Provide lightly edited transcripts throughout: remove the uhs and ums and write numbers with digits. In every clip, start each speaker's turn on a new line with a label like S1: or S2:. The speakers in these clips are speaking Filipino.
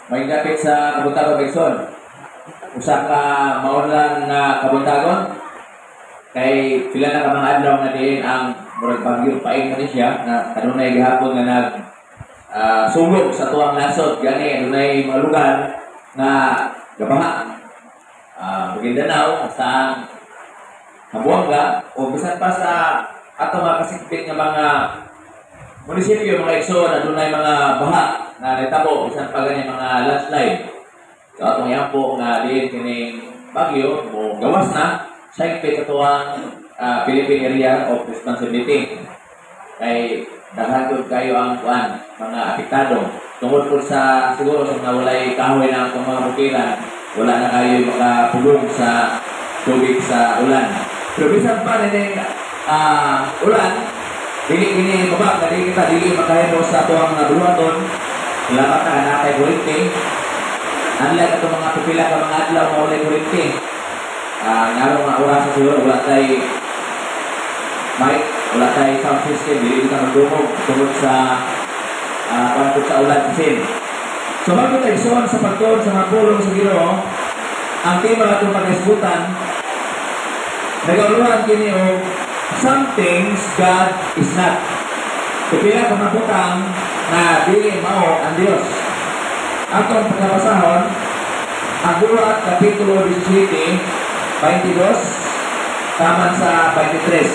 S1: may gapit sa kabuntagon Bigson. Usa ka maulan na kabuntagon kay pila na ka mga adlaw nga diin ang murag bagyo paing man siya na kanunay gihapon nga nag sulog sa tuwang nasod gani adunay mga lugar nga gabaha. Maguindanao sa Zamboanga o bisan pa sa ato mga kasikpit nga mga munisipyo, mga Igsoon, adunay mga baha na nitabo bisan pa gani mga landslide. So atong yampo nga diin kining bagyo o gawas na sa higpit katuwang Philippine Area of Responsibility. Kay daghan gud kayo ang kuan mga apektado tungod po sa siguro sa mga walay kahoy na ang mga bukiran, wala na kayo makapulong sa tubig sa ulan. Pero bisan pa rin ulan, dili baba, dili kita dili makahimo sa tuwang buhaton. Salamat na natay kuryente. Unlike ato mga pipila ka mga adlaw na walay kuryente. Ngaro mga oras sa siguro, wala tayo mic, wala tayo sound system, dili kita magdumog tungod sa pagkot sa ulan kasi. So bago tayo sa pagtuon sa mga pulong sa Ginoo, ang tema na itong pag-isbutan, nag-auluhan kini o some things God is not. Kapila pamabutang na dili mao ang Dios. Atong pagkabasahon, ang Buhat Kapitulo 17, 22, taman sa 23.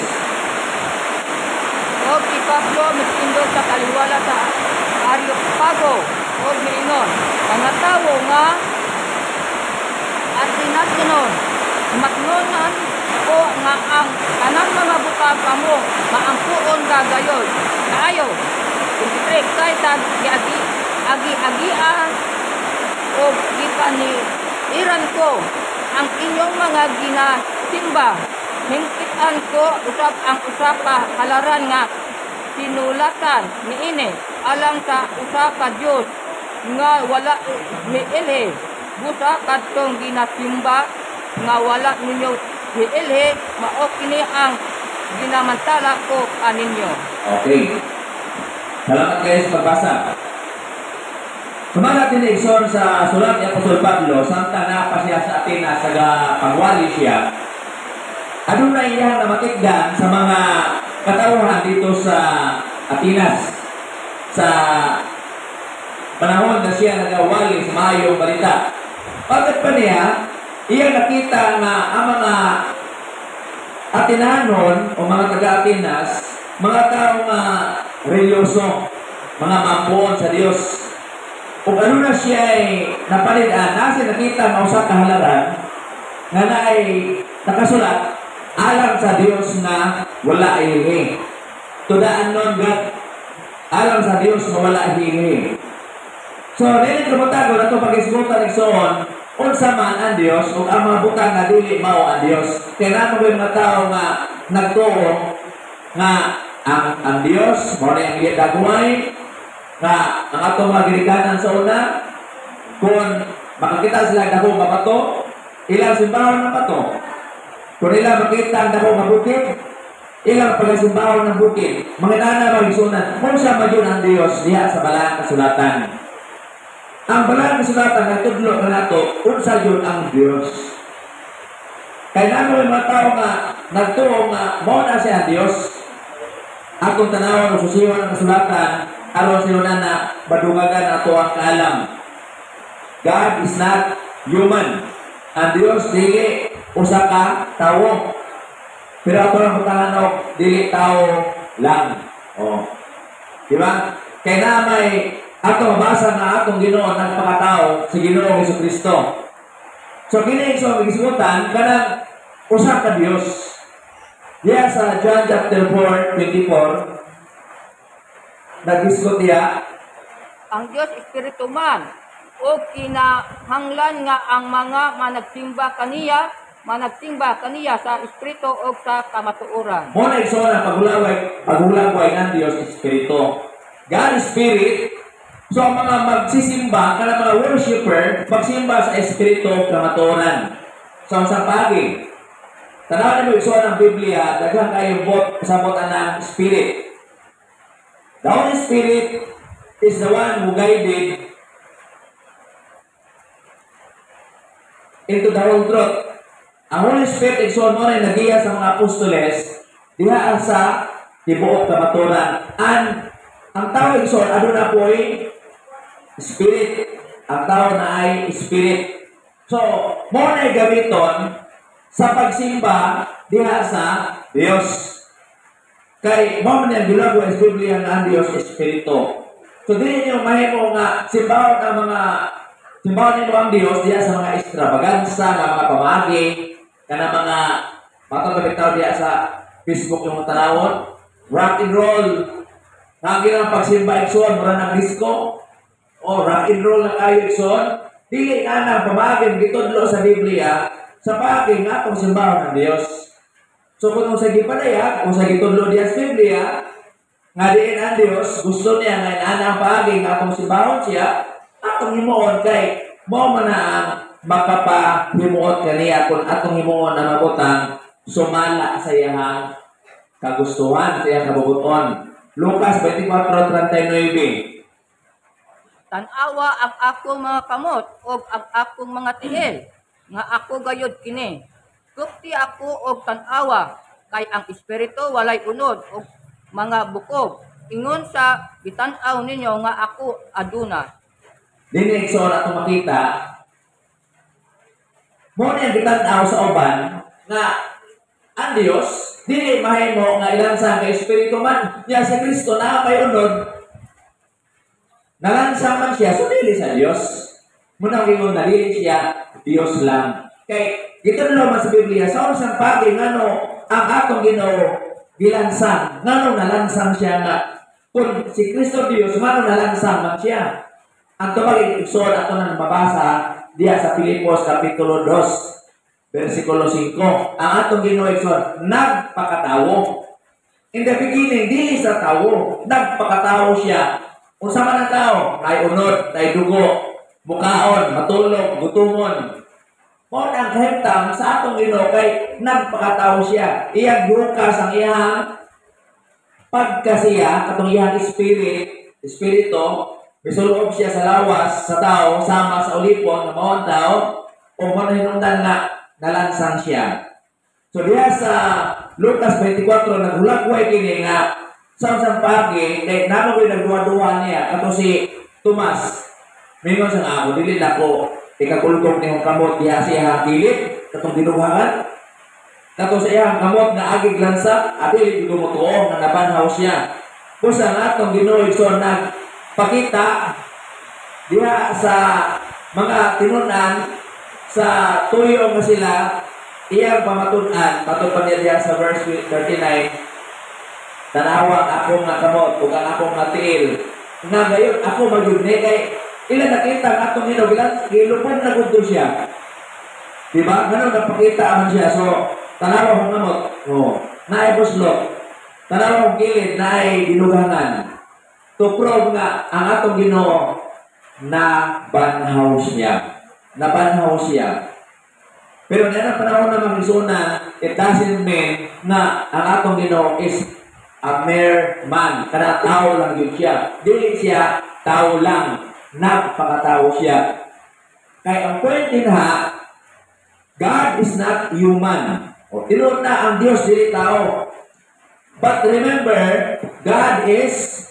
S2: O si Pablo mispindot sa kaliwala sa Areopago o miingon, mga tawo nga atinatinon, matnonan ko nga ang kanang mga butang kamo maangkuon gagayon kaayo kuntrek kay tag agi-agian o gipaniiran ko ang inyong mga ginasimba hingkitan ko usap ang usapa halaran nga sinulatan niini alang sa usapa Dios nga wala miilhe busa kadtong ginasimba nga wala ninyo miilhe mao kini ang ginamantala ko kaninyo.
S1: Okay. Salamat kayo sa pagbasa. Sumalat din Igsoon sa sulat ni Apostol Pablo, samtang napa siya sa Atenas, pangwali siya. Adunay iya na matigdan sa mga katauhan dito sa Atenas sa panahon na siya nagawali sa mayong balita. Bakit pa niya, iya nakita na ang mga Atenanon o mga taga-Atenas, mga taong religyoso, mga mampuon sa Diyos. Kung ano na siya ay napalitan, nasa nakita ng usap kahalaran na ay nakasulat alam sa Diyos na wala hihingi. Tudaan nun God, alam sa Diyos na wala hihingi. So, nilin kabutago na ito pag-isbutan Igsoon, unsa man ang Diyos o ang mga butang na dili mao ang Diyos. Kaya naman ko yung mga tao nga nagtuo nga ang Diyos, muna yung gitagway, nga ang atong mga ginikanan sa una, kung makakita sila ang dakong mabato, ilang simbahan ng bato. Kung ilang makita ang dakong mabukid, ilang pagkasimbahan ng bukid. Mga nana magisunan, kung siya magyun ang Diyos diya sa balang kasulatan. Ang balang kasulatan na tudlo na nato, unsa yun ang Diyos. Kaya naman yung mga tao nga nagtuong nga mo na siya ang Diyos, akong tanawan o susiwan ng kasulatan, aron sila na badungagan ato ang kaalam. God is not human. Ang Diyos dili usa ka tawo. Pero ato ang pagkananog dili tawo lang. Oh. Di ba? Kaya na may ato mabasa na atong Ginoo nagpakatao si Ginoong Jesucristo. So kini sa gisgutan kanang usa ka Dios. Diya sa John chapter 4:24 nagisgot niya,
S2: ang Diyos Espiritu man o kinahanglan nga ang mga managsimba kaniya sa Espiritu o sa kamatuoran.
S1: Muna Igsoon ang pagulaway ng Diyos Espiritu. God is Spirit. So ang mga magsisimba, kanang mga worshipper, magsimba sa Espiritu o kamatuoran. So ang sapagi, tanawan mo Igsoon ng Biblia, daghang kayo bot sa botan ng Spirit. The Holy Spirit is the one who guided into the whole truth. Ang Holy Spirit igsoon mo rin nagiya sa mga apostoles diha sa tibuok kamaturan. Ang tao igsoon aduna po'y spirit. Ang tao na ay spirit. So, mo na gamiton sa pagsimba diha sa Dios. Kay mo man gulago sa Biblia nga ang Dios espiritu. So dili niyo mahimo nga simbahan ang mga simbahan nito ang Dios diha sa mga extravaganza, nga mga pamagi, kana mga matapabitaw diha sa Facebook yung tanawon, rock and roll. Lagi ang pagsimba igsoon mura ng disco. O rock and roll na kayo igsoon. Dili na nang pamagi gitudlo sa Biblia sa pagi nga atong simbahan ng Dios. So kung sa gipadaya, kung sa gitudlo diha sa Biblia, nga diin ang Dios, gusto niya nga inanang pagi nga atong simbahan siya, atong himuon kay mo man ang makapahimuot kaniya kung atong himuon na mabutang sumala sa iyang kagustuhan, sa iyang kabubuton. Lucas 24:39.
S2: Tanawa ang akong mga kamot o ang akong mga tiil, nga ako gayod kini. Tukti ako og tanawa, kay ang espiritu walay unod og mga bukog. Ingon sa bitan-aw ninyo nga ako aduna.
S1: Dili so na itong makita, mo na bitan-aw sa uban nga ang Dios dili mahimo nga ilansa kay espiritu man niya sa Kristo na may unod. Nalansa man siya, so dili sa Dios. Muna ingon na dili siya Dios lang. Kay dito naman sa Biblia, sa unsang pagi ngano ang atong Ginoo gilansang, ngano nalansang siya nga kung si Kristo Dios ngano nalansang man siya. Ang tumagig igsoon ato nang mabasa diya sa Filipos kapitulo 2 versikulo 5. Ang atong Ginoo igsoon nagpakatawo. In the beginning dili sa tawo, nagpakatawo siya. Unsa man ang tao, tay unod, tay dugo, bukaon, matulog, gutumon. Mo ang kahimtang sa atong Ginoo kay nagpakatawo siya. Iyang bukas ang iyang pagkasiya, katong iyang espiritu, misuloob siya sa lawas sa tao, sama sa ulipon ng mga tao, o manhinungdan na nalansang siya. So diya sa Lucas 24, naghulakway kini nga sa unsang pagi, kay naman ko'y nagduwa-duwa niya, kato si Tomas, mingon sa nga ako, dili na ko, ikakulkog niyong kamot diya siya kilid, katong dinugangan, kato sa iyang kamot na agig lansa, adili gumutuo na nabanhaw siya. Kung sa nga itong Ginoo igsoon nagpakita diya sa mga tinunan, sa tuyo nga sila, iyang pamatunan, patupan niya diya sa verse 39, tanawang akong nakamot, ug ang akong natiil. Nga gayon, ako magyugni kay ilan nakita ang atong Ginoo, gilupad na gud siya. Diba? Ganun napakita man siya. So, tanawang namot, naay buslot, tanawang gilid, naay dinugangan. To prove nga ang atong Ginoo na banhaw siya. Nabanhaw siya. Pero na panahon na mag-isuna, it doesn't mean na ang atong Ginoo is a mere man, kada tao lang yun siya. Dili siya tao lang, nagpakatao siya. Kaya ang point din ha, God is not human. O tinuod na ang Diyos dili tao. But remember, God is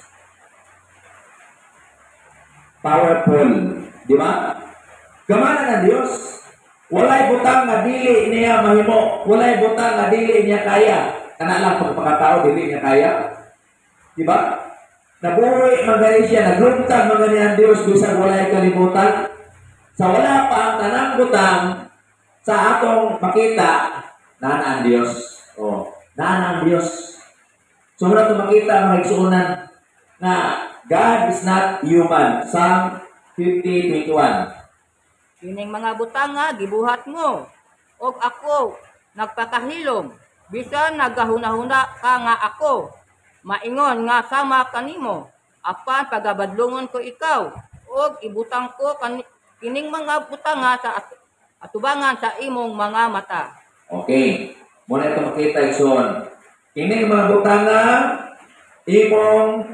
S1: powerful. Di ba? Gamana ng Diyos. Walay butang nga dili niya mahimo. Walay butang nga dili niya kaya. Kana lang pagpakatao, dili niya kaya. Diba? Nabuhay magani siya, naglungtag magani ang Diyos, bisag walay kalimutan. Sa wala pa ang tanang butang, sa atong makita, naan ang Diyos. Naan ang Diyos. So, muna ito makita ang nagsuunan na God is not human. Psalm 50:21.
S2: Kining mga butang nga gibuhat mo, og ako nagpakahilom. Bisan nagahuna-huna ka nga ako, maingon nga sama kanimo, apan pagabadlungon ko ikaw, og ibutang ko kining mga butang nga sa atubangan sa imong mga mata.
S1: Okay. Muna ito makita igsoon. Kining mga butang nga imong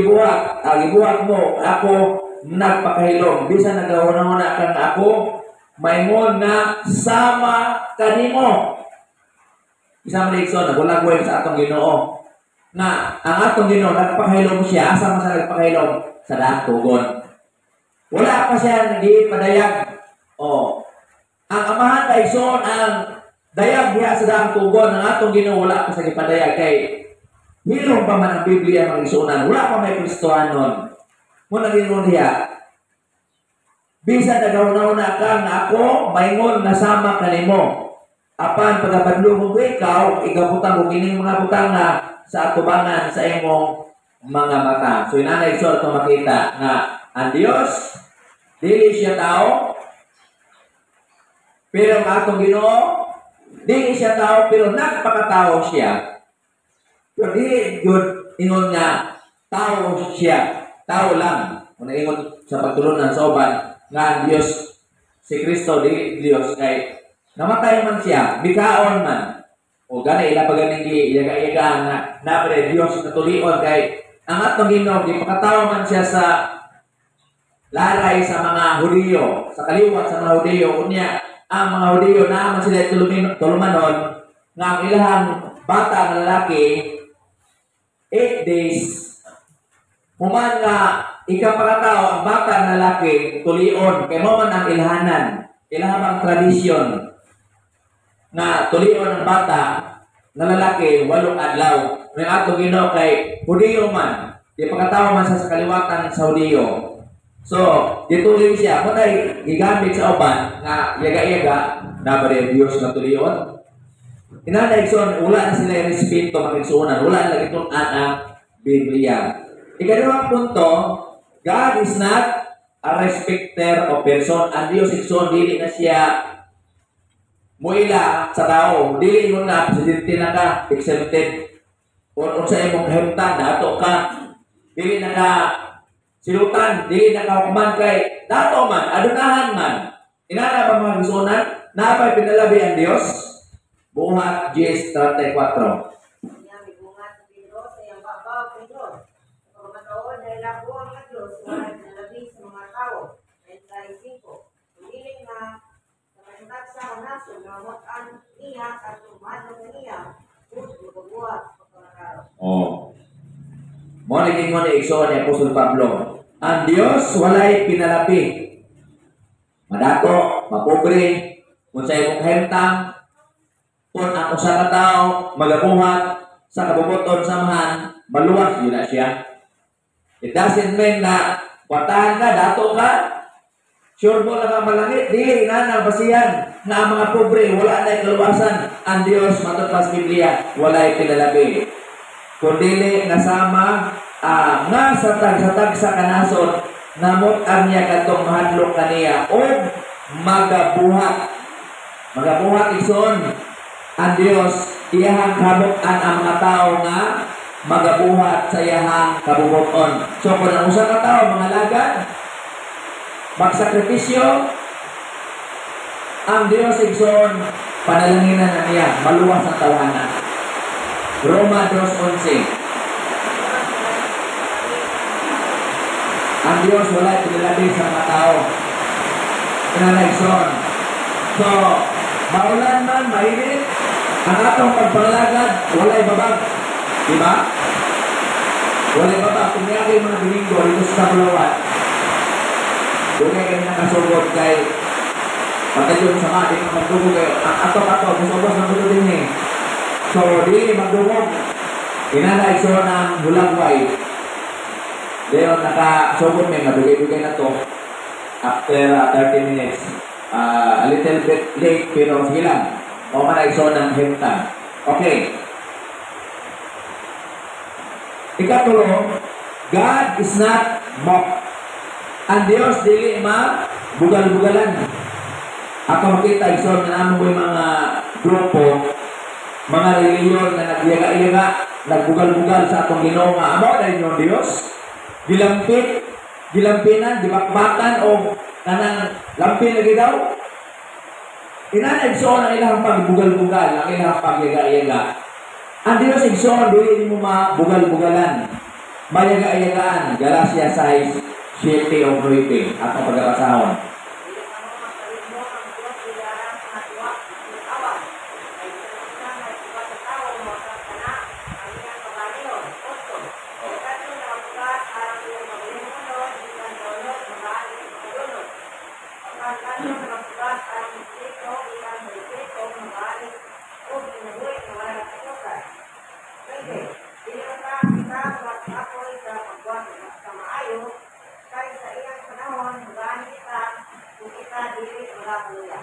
S1: gibuhat mo, ako nagpakahilom. Bisan nagahuna-huna ka nga ako, maingon nga sama kanimo. Isa man igsoon nagulagway sa atong Ginoo. Nga ang atong Ginoo nagpakahilom siya, asa man sa nagpakahilom sa datugon. Wala pa siya nagpadayag. Ang amahan kay igsoon ang dayag diha sa daang tugon ng atong Ginoo, wala pa sa gipadayag kay hilom pa man ang Biblia mga igsuonan, wala pa may Kristohanon. Muna Ginoo diha, bisan nagahuna ka nga ako maingon nga sama kanimo. Apan pagabadlong mo ikaw, igabutang mo kining mga butang na sa atubangan sa imong mga mata. So inanay igsoon ito makita nga ang Dios dili siya tao, pero ang atong Ginoo dili siya tao, pero nagpakatao siya. Pero dili yun ingon nga tao siya, tao lang. Kung ingon sa pagtulunan sa uban nga ang Dios si Kristo dili Dios kay namatay man siya, bikaon man. O gani ila paganing iyaga-iyaga nga napre Dios na tulion kay ang atong Ginoo gipakatao man siya sa laray sa mga Hudiyo, sa kaliwat sa mga Hudiyo. Unya ang mga Hudiyo na man sila tulumanon nga ang ilahang bata nga lalaki 8 days human nga ikapakatao ang bata nga lalaki tulion kay mo man ang ilahang tradisyon nga tulion ang bata nga lalaki 8 adlaw. Ang atong Ginoo kay Hudiyo man, di pagkatao man sa kaliwatan sa Hudiyo. So, dituloy siya, matay gigamit sa uban nga yaga-yaga na ba rin Diyos na tulion. Inanay igsoon, wala na sila respeto mag-igsuunan, wala na itong ang Biblia. Ikadawang punto, God is not a respecter of person. Ang Diyos igsoon, dili na siya muila sa tao. Dili mo na, presidente na ka, exempted. Kung sa imong kahimtan, dato ka, dili na ka silutan, dili na ka hukuman kay dato man, adunahan man. Inana ba mga igsuunan? Napay pinalabi ang Diyos? Buhat 10:34.
S3: Niya mibungat sa Pedro sa iyang babaw Pedro. Sa pagkataon dahil labo ang Diyos wala nalabi sa mga tao. 35. Pumili na sa kanilang sa naso na wakan niya at tumano niya kung bubuhat sa pagkakaroon.
S1: Mo naging mo ni igsoon ni Apostol Pablo. Ang Diyos walay pinalabi. Madato, mapobre, kung sa imong kahimtang, kung ang usa ka tao magabuhat sa kabubuton samahan, maluwas yun na siya. It doesn't mean na kwatahan ka, dato ka, sure mo lang ang malangit, dili na nabasihan na ang mga pobre, wala na kaluwasan. Ang Diyos, matod pa sa Biblia, walay pinalabi. Kung dili nasama, nga sa tag sa kanasod, namot ang niya katong mahadlok kaniya o magabuhat. Magabuhat igsoon. Ang Diyos, iyahang kabutan ang mga tao nga magabuhat sa iyahang kabubuton. So, kung ang usa ka tao, mga lagad, magsakripisyo, ang Diyos igsoon, panalanginan na niya, maluwas ang tawanan. Roma 2:11. Ang Diyos wala pinalabi sa mga tao. Pinalaigsoon. So, maulan man, mainit, ang atong pagpangalagad, walay babag. Diba? Walay babag. Kung niyari mga Domingo dito sa Tabulawan, dugay kami nakasugod kay pagkayon sa mga, di ka magdugog kayo. Ang ato-ato, musubos ng buto din eh. So, di magdugog. Pinalaigsoon ang hulagway. Dahil nakasugod may madugay-dugay na to after 30 minutes. A little bit late, pero sige lang. O malaigsoon ng himtang. Okay. Ikatulo, God is not mocked. Ang Diyos dili bugal-bugalan. Ako makita igsoon na naman yung mga grupo, mga reliyon na nagyaga-yaga, nagbugal-bugal sa atong Ginoo nga amo dahil yung Diyos. Gilampinan, dibakbakan o kanang lampin lagi daw. Inanagsoon ang ilang pagbugal-bugal, ang ilang pagyaga-yaga. Ang Diyos igsoon, dili mo mabugal-bugalan. Mayaga-yagaan, Galatia 6:7 o 9 at ang pagkakasahon.
S3: ang kanyang magbukas ang Espiritu, ilang may Espiritu, mabalik, o ginabuhi ng wala katukan. Pwede, dinata kita mag-apoy sa pagbuhat sa maayo, kahit sa iyang panahon, magahan kita, kung kita dili magabuya.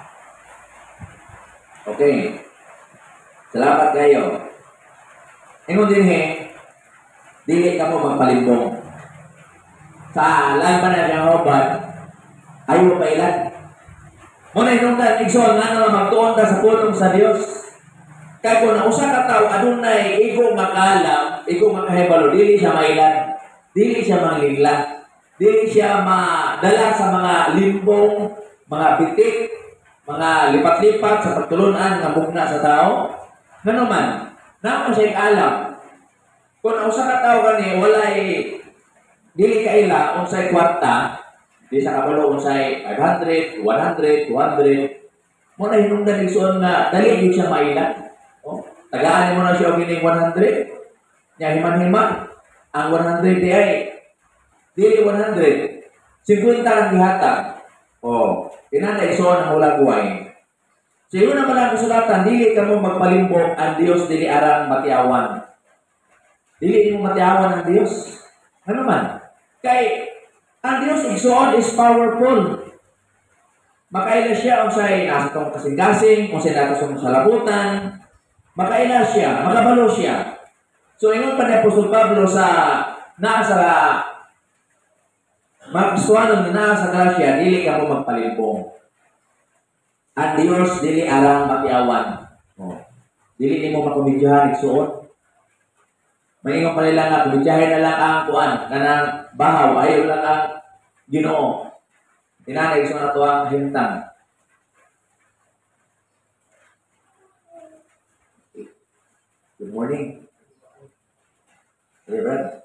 S1: Okay. Salamat kayo. Ingon din dili ka mo magpalimbong. Sa alam pa na siyang obat, ayaw pa ilan. Muna inungdan, igsoon nga naman magtuon ka sa pulong sa Diyos. Kaya kung nausa ka tao, adunay igo makalam, igo makahibalo, dili siya mailan, dili siya manglingla, dili siya madala sa mga limbong, mga bitik, mga lipat-lipat sa pagtulunan ng bugna sa tao. Nga naman, naman siya alam. Kung nausa ka tao kani, walay dili kaila unsay kwarta, di sa kabalo unsay 500, 100, 200. Mo na hinungdan igsoon nga dali gyud siya mailan. Oh, tagaan mo na siya og ining 100. Nya himan-himan ang 100 di ay dili 100. 50 ang gihatag. Oh, kinanda igsoon ang ulang buhay. Siyo naman ang kasulatan, dili ka mo magpalimbong ang Dios dili arang matiawan. Dili mo matiawan ang Dios. Ano man? Kay ang Dios igsoon is powerful. Makaila siya unsay nasa tong kasing-kasing, unsay nato sa salabutan. Makaila siya, makabalo siya. So ingon pa ni Apostol Pablo sa nasa magsuanon na nasa Galacia, dili ka mo magpalimbong. Ang Dios dili arang matiawan. Oh. Dili nimo makomedyahan igsoon. Maingon pa nila nga, kumidyahin na lang ang kuan, kanang bahaw, ayaw lang ang Ginoo. Tinanay sa na to ang hintang. Good morning. Hey, Brad.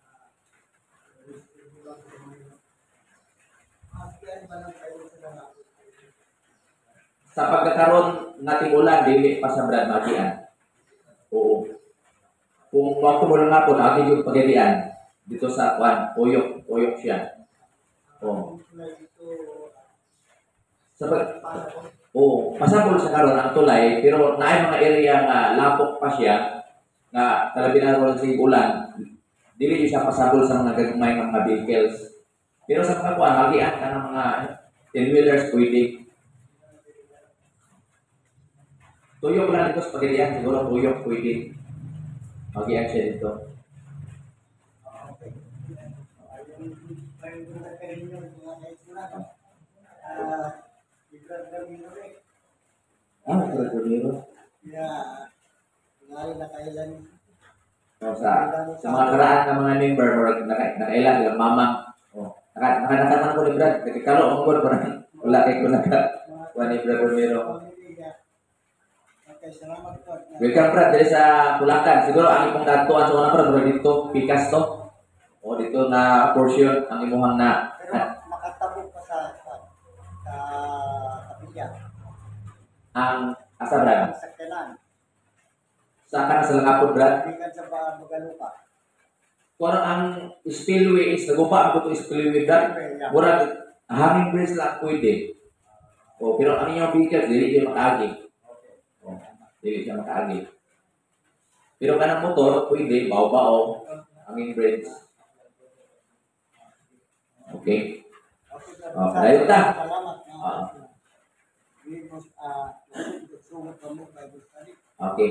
S1: Sa pagkakaroon nating ulan, dili pa sa Brad magian. Oo. Kung waktu mo lang nga po, natin yung pagkalian dito sa kwan, uyok siya. Oh. Pasabol sa karon ang tulay, pero naay mga area nga lapok pa siya, nga talabi na ron sa ulan, dili siya pasabol sa mga gagmay ng mga vehicles. Pero sa mga kwan, magian ka ng mga 10-wheelers pwede. Tuyok lang dito sa pagkalian, siguro tuyok pwede. Magian siya dito. Gramiro. Sa mga karaan ng mga member, nakailan sila, mamang. Nakataman ko ni Brad. Kalo ang ko, wala kayo ko nagkakuha ni Brad Gramiro. Welcome Brad, dari sa Bulacan. Siguro ang imong datuan sa una Brad, dito, pikas to. O dito na portion ang imuhang na.
S4: Pero makatabog pa sa kapilya.
S1: Ang asa Brad?
S4: Sa kanan.
S1: Sa kanan sa langapod Brad?
S4: Bikan sa Bagalupa.
S1: Kung ang spillway is, nagupa ako ito spillway Brad. Murag, hanging bridge lang pwede. O, pero ang inyong vehicle, dili siya makaagi. O, dili siya makaagi. Pero kanang motor, pwede, bao-bao, hanging bridge. Okay. Dayo ta.
S4: Salamat.
S1: Okay.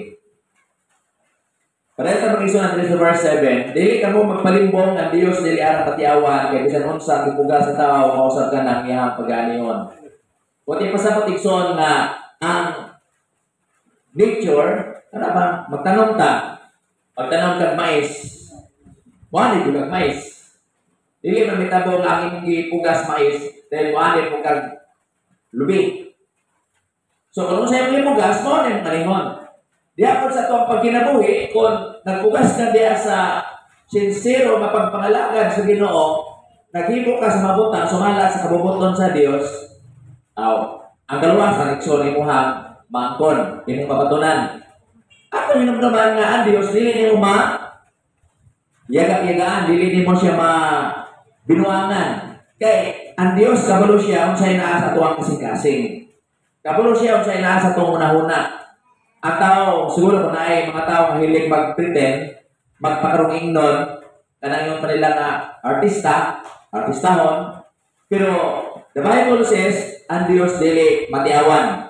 S1: Para ito mag-iso natin sa verse 7, dili ka mo magpalimbong ang Diyos dili arang patiawan, kaya bisan unsa gipuga sa tao, mausap ka ng iyang pag-anion. Kundi pasabot igsoon na ang nature, ano ba, magtanong kag mais, wala di kag mais. Dili man mitabo nga ang imong gipugas mais, dahil wala mo kag lubi. So kung sa imong gipugas, mo na yung kalingon. Diya po sa itong pagkinabuhi, kung nagpugas ka diya sa sincero mapagpangalagan sa Ginoo, naghibo ka sa mabutan, sumala sa kabubuton sa Dios, ang dalawa sa reksyon ni Muhang mangkon, imong papatunan. At kung naman nga ang Dios, dili ni mo yaga-yagaan, dili ni mo siya binuangan. Kay ang Dios kabalo siya unsay naa sa tuwang kasing-kasing. Kabalo siya unsay naa sa tuwang una-una. At tao, siguro kung naay mga tao nga hilig mag-pretend, magpakarong ingnon, kanang yung kanila nga artistahon, pero the Bible says, ang Dios dili matiawan.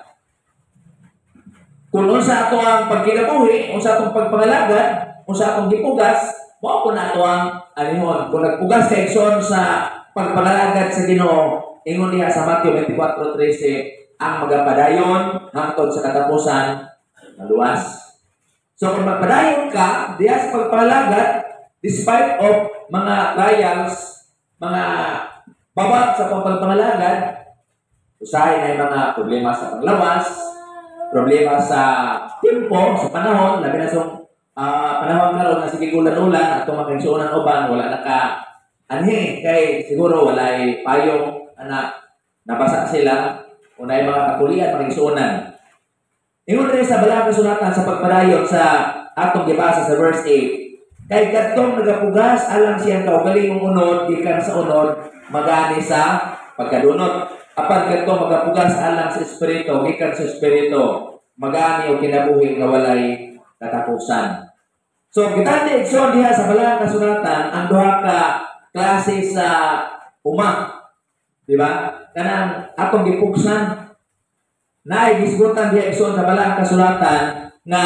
S1: Kung unsa ato ang pagkinabuhi, unsa atong pagpangalagad, unsa atong gipugas, mao ko na ato ang alihon. Kung nagpugas kay Igsoon sa pagpangalagad sa Ginoo, ingon niya sa Mateo 24:13, ang magapadayon hangtod sa katapusan maluwas. So kung magpadayon ka diya sa pagpangalagad, despite of mga trials, mga babag sa pagpangalagad, usahay na yung mga problema sa panglawas, problema sa tempo, sa panahon, labi na sa panahon na ron na sige ulan-ulan at tumakingsuunan uban, wala na ka anhi, kay siguro walay payong nabasa sila, unay mga kapulian, makingsuunan. Ingon rin sa balang kasulatan sa pagpadayon sa atong gibasa sa verse 8, kay kadtong nagapugas alang siyang kaugalingong unod, gikan sa unod, magani sa pagkadunot. Apan kadtong magapugas alang sa Espiritu, gikan sa Espiritu, magani o kinabuhi nga walay katapusan. So, kita ni Igsoon diha sa balang kasulatan ang duha ka klase sa uma. Di ba? Kanang atong gipugsan, naay gisgutan diha Igsoon sa balang kasulatan nga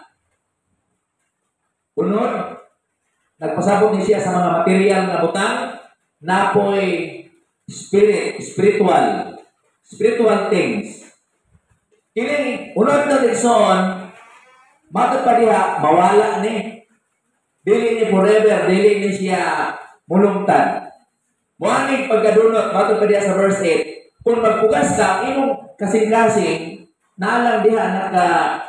S1: unod, nagpasabot ni siya sa mga material nga butang, napoy spiritual things. Kini unod na Igsoon, matod pa diha mawala ni, dili ni forever, dili ni siya mulungtad. Muaning pagkadunot, matod pa diha sa verse 8, kung magpugas ka, imong kasing-kasing, naalang diha naka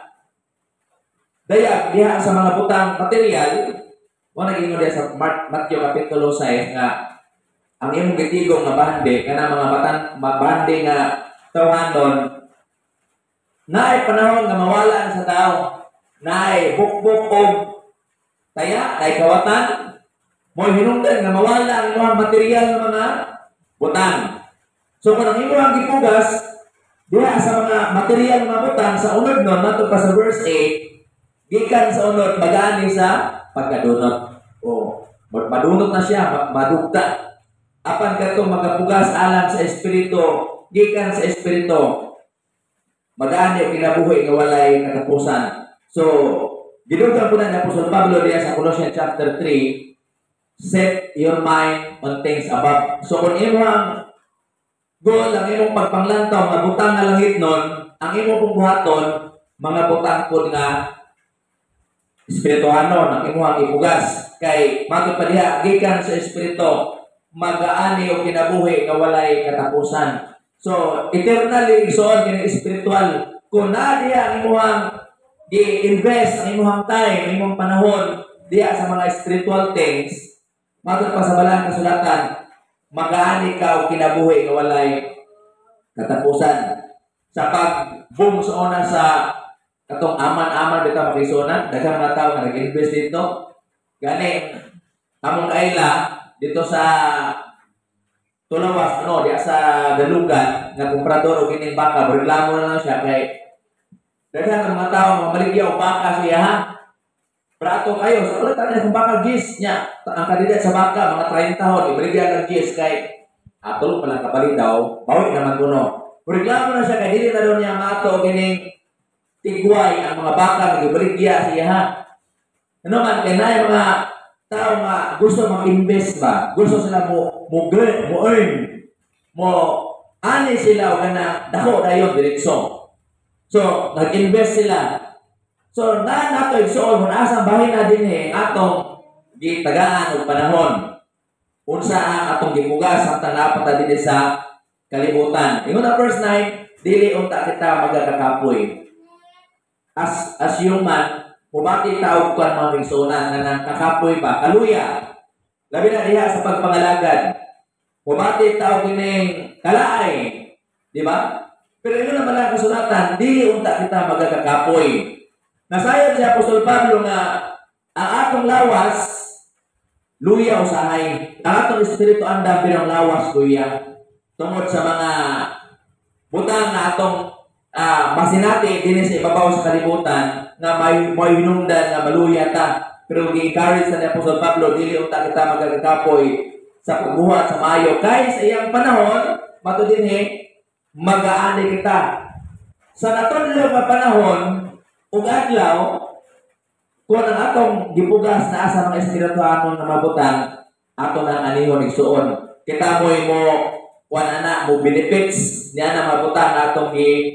S1: dayag diha sa mga butang material, wala nag-ingon diha sa Matthew Kapitulo 6 nga ang imong gitigong nga bande, kana mga bande nga tawhanon, naay panahon nga mawala sa tao, naay bukbok og taya, naay kawatan, mo hinungdan nga mawala ang imong material nga mga butang. So kung ang imong gipugas diha sa mga material nga butang sa unod nun, nato pa sa verse 8, gikan sa unod magani sa pagkadunot. O madunot na siya, madugta. Apan kadtong magapugas alang sa Espiritu, gikan sa Espiritu, magani og kinabuhi nga walay katapusan. So gidugang po na ni Apostol Pablo diya sa Colossians chapter 3, set your mind on things above. So kung imong goal, ang imong pagpanglantaw nga butang nga langit nun, ang imong pong buhaton, mga butang po nga espirituhanon, ang imong ipugas. Kay matod pa diha, gikan sa Espiritu, magaani o kinabuhi nga walay katapusan. So, eternally, Igsoon, kini spiritual. Kung na diha ang imong i-invest, ang imong time, ang imong panahon, diha sa mga spiritual things, matod pa sa balang kasulatan, magaani ka o kinabuhi nga walay katapusan. Sa pag-boom sa una sa katong aman-aman bitaw makisunan, daghang mga tao nga nag-invest dito. Gani among kaila dito sa Tulawas, diya sa Dalugan, nga komprador o kining baka, reklamo na lang siya kay daghang mga tao nga maligya og baka siya ha. Prato kayo, sa ulit tayo kung baka gis niya, ang kandidat sa baka, mga 30 taon, ibaligyan ng gis kay tulong palang kapalit daw, bawit naman kuno. Reklamo na siya kay dili na daw niya mato kining tigway ang mga baka, ibaligya siya ha. Ano man, kaya na yung mga tao nga gusto mag-invest ba, gusto sila mo earn, ani sila o na dako na yung direksyon. So, nag-invest sila. So, nato Igsoon, kung asang bahin na din atong gitagaan o panahon. Unsa ang atong gipugas ang tanapat din sa kalibutan. Ingon na verse 9, dili unta kita magkakapoy. As human, mubati taog kan mga Igsoonan nga nakakapoy ba, kaluya. Labi na diha sa pagpangalagad. Mubati taog kining kalaay. Di ba? Pero ino naman ang kasulatan, dili unta kita magkakapoy. Nasayad si Apostol Pablo nga ang atong lawas luya usahay. Ang atong espiritu andam bilang lawas luya. tungod sa mga butang na atong masinati din sa ibabaw sa kalibutan nga may hinungdan nga maluya ta. Pero gi-encourage sa ni Apostol Pablo dili unta kita magagakapoy sa pagbuhat sa maayo kay sa iyang panahon matud dinhi magaani kita. Sa natudlo nga panahon ug adlaw kung ang atong gipugas na sa mga espirituhanon nga mabutang ato nang anihon igsuon. Kita mo kuan ana mo benefits niya na mabutang atong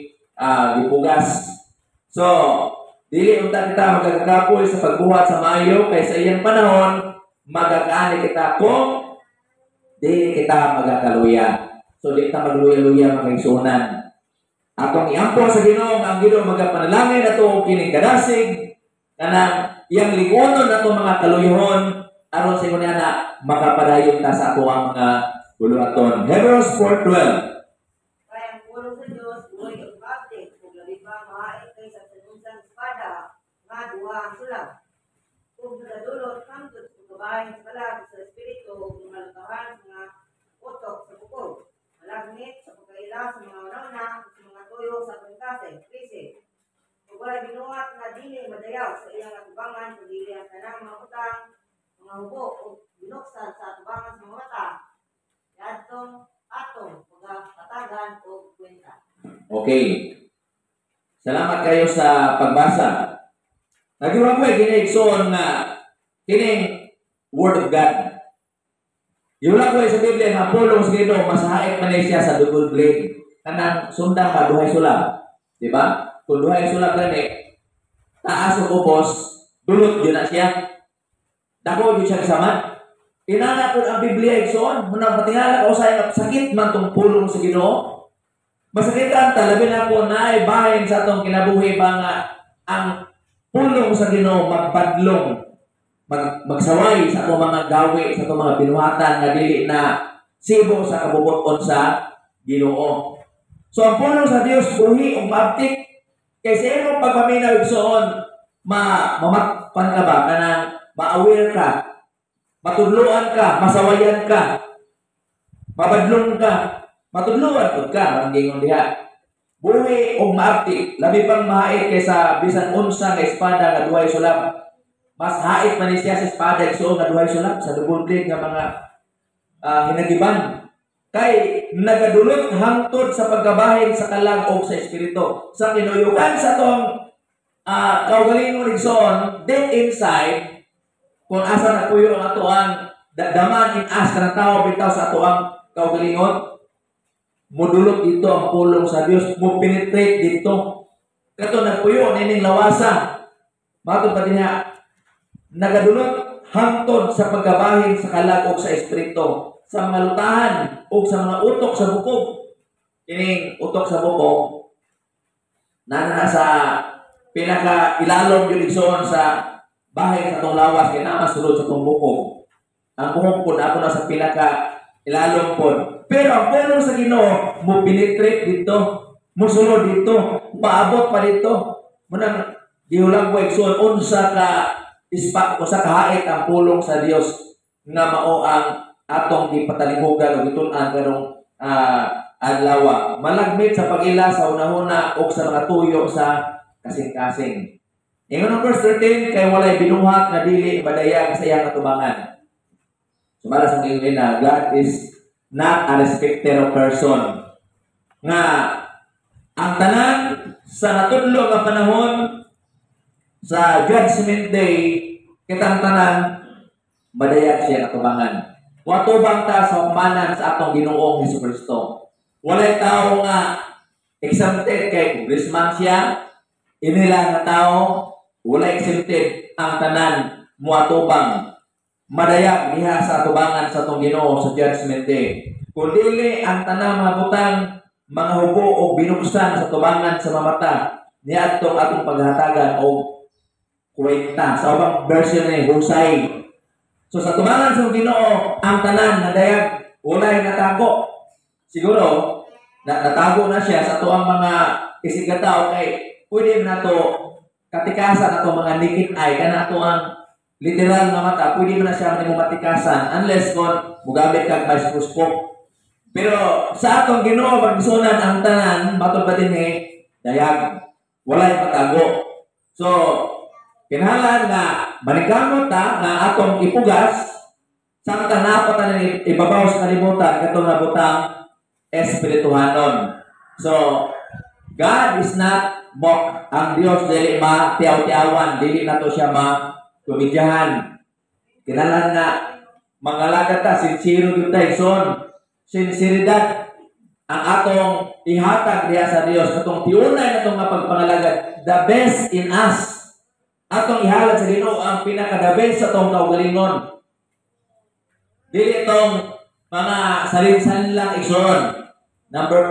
S1: gipugas. So dili unta kita magagakapoy sa pagbuhat sa maayo kay sa iyang panahon magakaani kita kung dili kita magakaluya. So di kita magluya-luya mga igsuonan. Atong iampo sa Ginoo ang Ginoo magapanalangin nato kining kadasig kanang iyang lingonon nato mga kaluyahon aron sa ingon na makapadayon ta sa ato ang mga buluhaton. Hebrews 4:12.
S3: Kaya ang pulong sa Diyos, buhay ang update, kung labi pa mahain kay sa sanunsang espada, nga duha ang sulag. Kung nadulot, hangtod sa kabahin sa kalag sa espiritu, kung malutahan sa mga utok sa bukod. Malagmit sa pagkaila sa mga una sa mga tuyo sa pangkase, krisi. Kung wala binuhat na dili madayaw sa iyang atubangan, kung dili ang tanang mga utang, mga hubo, o binuksan sa atubangan sa mga mata, yadtong atong pagkatagan o kwenta.
S1: Okay. Salamat kayo sa pagbasa. Naging ko ginaigsoon na kining Word of God. Yung lang ko sa Biblia nga pulong sa Ginoo masahait man siya sa double blade. Kanang sundang ka duhay sulab. Di ba? Kung duhay sulab gani taas o upos, dulot yun na siya. Dako yun siya kasaman. Inana po ang Biblia igsoon. Munang patingala ka usay na sakit man tong pulong sa Ginoo. Masakitan ta labi na po na ay bahin sa atong kinabuhi ba nga ang pulong sa Ginoo magpadlong magsaway sa atong mga gawi sa atong mga binuhatan nga dili na sibo sa kabubuton sa Ginoo. So ang pulong sa Dios buhi ug maabtik kay sa imong pagpaminaw igsoon mamatpan ka ba kanang ma-aware ka, matudluan ka, masawayan ka, mabadlong ka, matudluan pud ka ang gingon diha. Buhi ug maabtik labi pang mahait kaysa bisan unsa nga espada nga duhay sulab. Mas hait man siya sa espada igsoon nga duhay sulab sa double blade nga mga hinagiban. Kay nagadulot hangtod sa pagkabahin sa kalag o sa espiritu. Sa kinuyukan sa tong kaugalingon igsoon, deep inside, kung asa na puyo ang ato ang daman in us kanang tao bitaw sa ato ang kaugalingon, modulot dito ang pulong sa Dios, mo penetrate dito. Kato nagpuyo nining lawasa. Matod pa diha nagadulot hangtod sa pagkabahin sa kalag o sa espiritu, sa mga lutahan o sa mga utok sa bukog. Kining utok sa bukog na sa pinaka ilalom yun igsoon sa bahay sa itong lawas kaya na masulod sa itong bukog. Ang bukog po na ako na sa pinaka ilalom po. Pero ang pulong sa Ginoo mo penetrate dito, mo sulod dito, paabot pa dito. Munang gihulang ko igsoon unsa ka ispa o sa kahait ang pulong sa Dios nga mao ang atong gipatalinghugan o gitun-an karong adlaw. Malagmit sa pag-ila sa una-una o sa mga tuyo sa kasing-kasing. Ingon ang verse 13, kay walay binuhat na dili madayag sa iyang atubangan. Sumala sa mga na God is not a respecter of person. Nga ang tanan sa natudlo nga panahon sa Judgment Day, kitang tanan madayag siya atubangan. Watubang ta sa humanan sa atong Ginoong Hesukristo. Walay tao nga exempted kay congressman siya, inila nga tao, wala exempted ang tanan muatubang madayag diha sa atubangan sa atong Ginoo sa Judgment Day. Kung dili ang tanang mga butang, mga hubo o binuksan sa tubangan sa mamata, niya atong paghatagan o kwenta. Sa ubang version ni husay. So sa tubangan sa Ginoo, ang tanan nadayag walay natago. Siguro natago na siya sa tuang mga isigataw kay pwede na to katikasan ato mga naked eye kana ato ang literal nga mata, pwede mo na siya matikasan unless kon mugamit kag microscope. Pero sa atong Ginoo pagsunan ang tanan matod pa dinhi dayag walay matago. So kinahanglan nga manikamot ta nga atong ipugas samtang naapa ta ni ibabaw sa kalibutan katong nabutang espirituhanon. So God is not mock. Ang Dios dili ma-tiyaw-tiyawan, dili na to siya ma-kumidyahan. Kinahanglan nga mangalagad ta sincere gyud ta son. Sinseridad ang atong ihatag diha sa Dios katong tiunay natong nga pagpangalagad, the best in us. Atong ihalad sa Ginoo ang pinaka the best sa atong kaugalingon. Dili itong mga salinsan lang igsoon. Number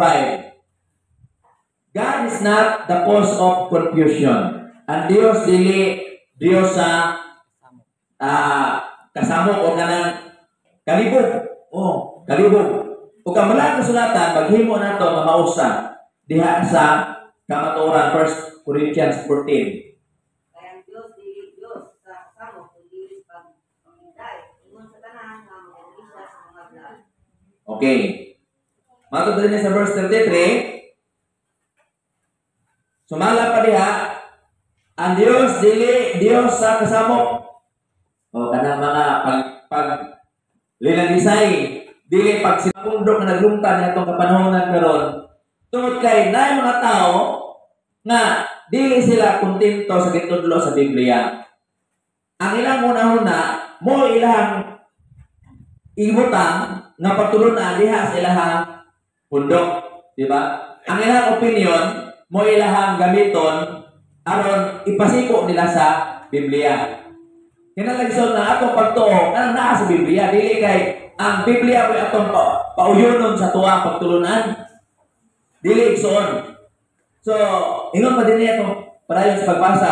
S1: 5. God is not the cause of confusion. Ang Dios dili Dios sa kasamo o kanang kalibog. Kalibog. Kung kamalang kasulatan, maghimo na ito nga mausa diha sa kamatuoran 1 Corinthians 14.
S3: Kaya ang Diyos dili Diyos sa kasamo kundi pagpaminday ingon sa tanan nga mag-iglesia sa mga vlog.
S1: Okay. Matod din sa verse 33. Sumala pa diha, ang Dios dili Dios sa kasamo. O kanang mga pag linagisay dili pag sinapundok na naglungtan natong kapanahonan karon tungod kay naay mga tao nga dili sila kontento sa gitudlo sa Biblia. Ang ilang una-una mo ilang ibutang nga pagtulunan diha sa ilahang pundok, di ba? Ang ilang opinion mo ilahang gamiton aron ipasiko nila sa Biblia. Kinalagson na atong pagtuo kanang naa sa Biblia dili kay ang Biblia ay atong pauyonon sa tuwa pagtulunan. Dili igsoon. So, ingon pa din ito para sa pagbasa.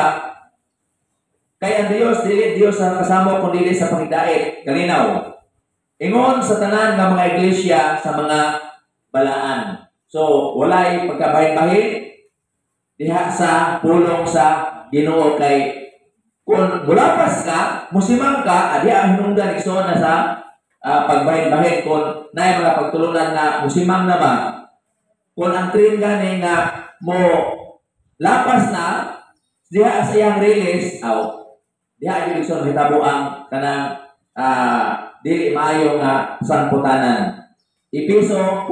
S1: Kay ang Dios dili Dios sa kasamo kundi dili sa pangidait. Kalinaw. Ingon sa tanan nga mga iglesia sa mga balaan. So, walay pagkabahin-bahin diha sa pulong sa Ginoo kay kung mulapas ka, musimang ka, adi ang hinungdan igsoon na sa pagbahin-bahin kung naay mga pagtulunan na musimang na ba kung ang train gani nga mo lapas na diha sa iyang release diha yung igsoon hitabo ang kanang dili maayo nga sanputanan. Episo 4:3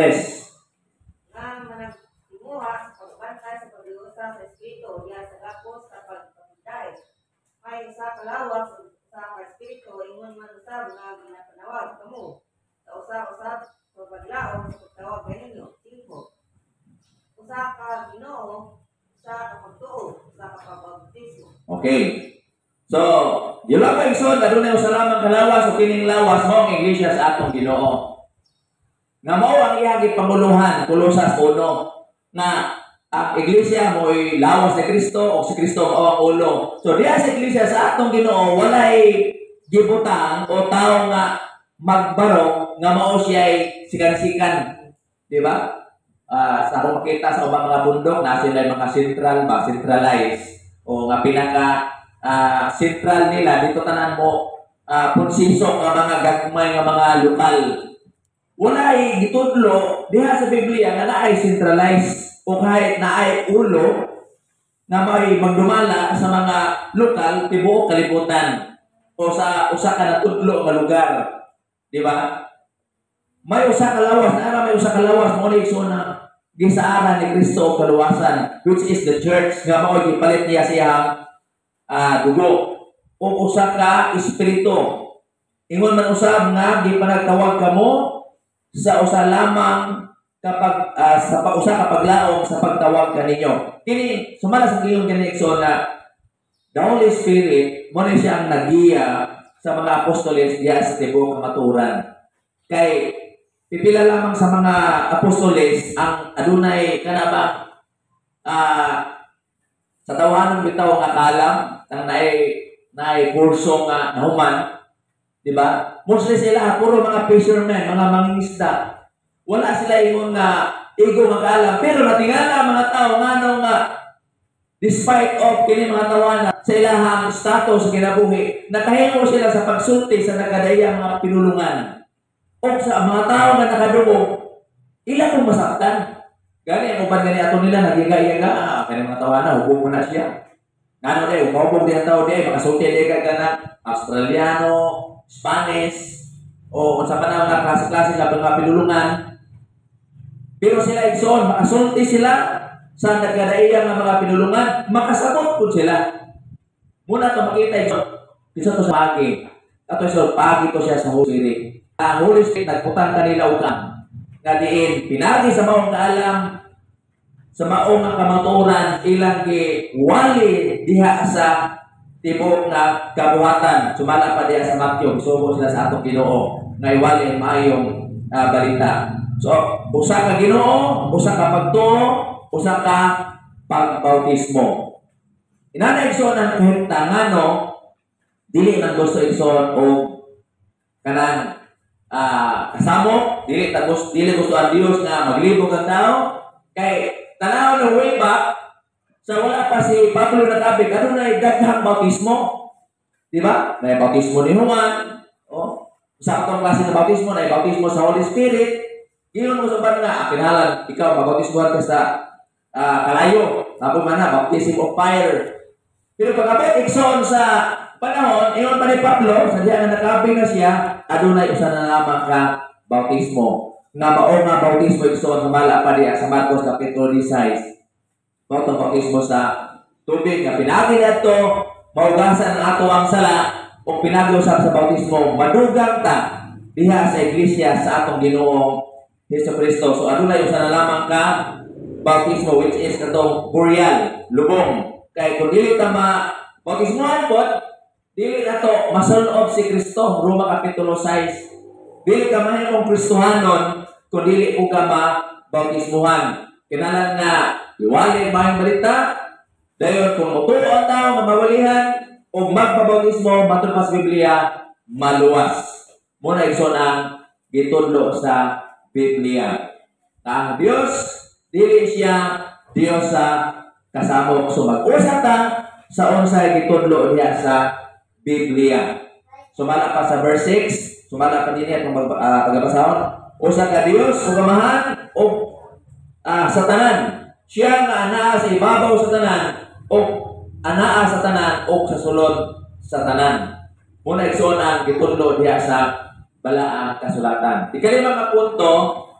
S3: Nga managtimuha sa pagbantay sa pagdiusa sa Espiritu diya sa gapos sa pagpaminday. May usa ka lawas sa Espiritu ingon man usab nga ginapanawag kamo sa usa-usab sa paglaom sa pagtawag kaninyo. 5. Usa ka Ginoo, usa ka pagtuo, usa ka pagbaptismo.
S1: Okay. So, yung lang pa igsoon adunay usa lamang kalawas o kining lawas mo ang iglesia sa atong Ginoo. Nga mao ang iyang panguluhan Kolosas 1 na ang iglesia mo'y lawas ni Kristo o si Kristo mao ang ulo. So diya sa iglesia sa atong Ginoo walay gibutang o tao nga magbarong nga mao siya'y sikan-sikan, di ba? Sa akong makita sa ubang mga bundok na sila mga centralized o nga pinaka central nila dito tanan mo punsiso nga mga gagmay nga mga lokal. Walay gitudlo diha sa Biblia nga naay centralized o kahit naay ulo na may magdumala sa mga lokal tibuok kalibutan o sa usa ka natudlo nga lugar, di ba? May usa ka lawas may usa ka lawas mo ni na gisaaran ni Kristo og kaluwasan which is the church nga mao gipalit niya siyang dugo o usa ka espiritu. Ingon man usab nga gipanagtawag kamo sa usa lamang kapag sa usa ka paglaom sa pagtawag kaninyo. Kini sumala sa giyong connection na the Holy Spirit mo ni siya ang nagiya sa mga apostoles diya sa tibuok kamaturan. Kay pipila lamang sa mga apostoles ang adunay kanaba sa tawanan bitaw nga kalam ang naay kurso nga nahuman, di ba? Mostly sila puro mga fishermen, mga mangingisda. Wala sila ingon nga igo mag-alam. Pero natingala mga tao nga despite of kini mga tawanan sa ilahang status sa kinabuhi, nakahimo sila sa pagsulti sa nakadayang mga pinulungan. o sa mga tao nga nakadugo, ilang kong masaktan. Gani, ang upan gani ato nila, nagiga-iyaga, kaya mga tawa na, hubog mo na siya. Ngano de, umahubog din ang tao de, makasulti de ka na, Australiano, Spanish, o sa panahon na klase-klase labang mga pinulungan. Pero sila igsoon, makasulti sila sa nagkadaiyang nga mga pinulungan, makasabot po sila. Muna ito makita igsoon, isa to sa pagi. Ato isa, pagi to siya sa Holy Spirit. Ang Holy Spirit, nagputang kanila ukang. Nga diin, pinagi sa maong kaalam, sa maong ang kamaturan, ilang wali diha sa tibok na kabuhatan. Sumala pa diha sa Matthew, subo sila sa atong Ginoo, nga iwali ang maayong balita. So, usa ka Ginoo, usa ka pagtuo, usa ka pagbautismo. Inana igsoon ang kahimtangano, dili nang gusto igsoon o kanang kasamo, dili gusto ang Dios nga maglibog ang tao. Kay tanaw ng way back, sa wala pa si Pablo nagabig, ano na daghang bautismo? Di ba? May bautismo ni Juan, sa atong klase ng bautismo, na bautismo sa Holy Spirit. Iyon mo sa nga, kinahalan, ikaw, mabautismohan ka sa kalayo. Tapos man na, baptism of fire. Pero pagkabit, ikson sa panahon, iyon pa ni Pablo, sa diyan na nakabing na siya, adunay usa na lamang ka bautismo. Nga mao nga bautismo ikson, sumala pa diya sa Marcos Kapitulo 16. Bautong bautismo sa tubig, nga pinagi na ito, maugasan ang ato ang sala, o pinag-usap sa bautismo, madugang ta diha sa iglesia sa atong Ginoong Hesus Kristo. So adunay usa na lamang ka bautismo, which is katong burial, lubong. Kay kung dili ta bautismohan po, dili na to masunob si Kristo. Roma Kapitulo 6. Dili ka mahimong Kristohanon kung dili po ka bautismohan. Kinalan nga iwali mahing balita, dayon kung mutuo ang tao nga mawalihan o magpabautismo matod pa sa Biblia, maluwas. Muna igsoon ang gitudlo sa Biblia. Ang Dios dili siya Dios sa kasamo. So mag-usap ta sa unsay gitudlo niya sa Biblia. Sumala pa sa verse 6, sumala pa din atong pagbabasahon. Usa ka Dios o kamahan o sa tanan. Siya nga anaa sa ibabaw sa tanan o anaa sa tanan o sa sulod sa tanan. Muna igsoon ang gitudlo diha sa balaang kasulatan. Ikalimang nga punto,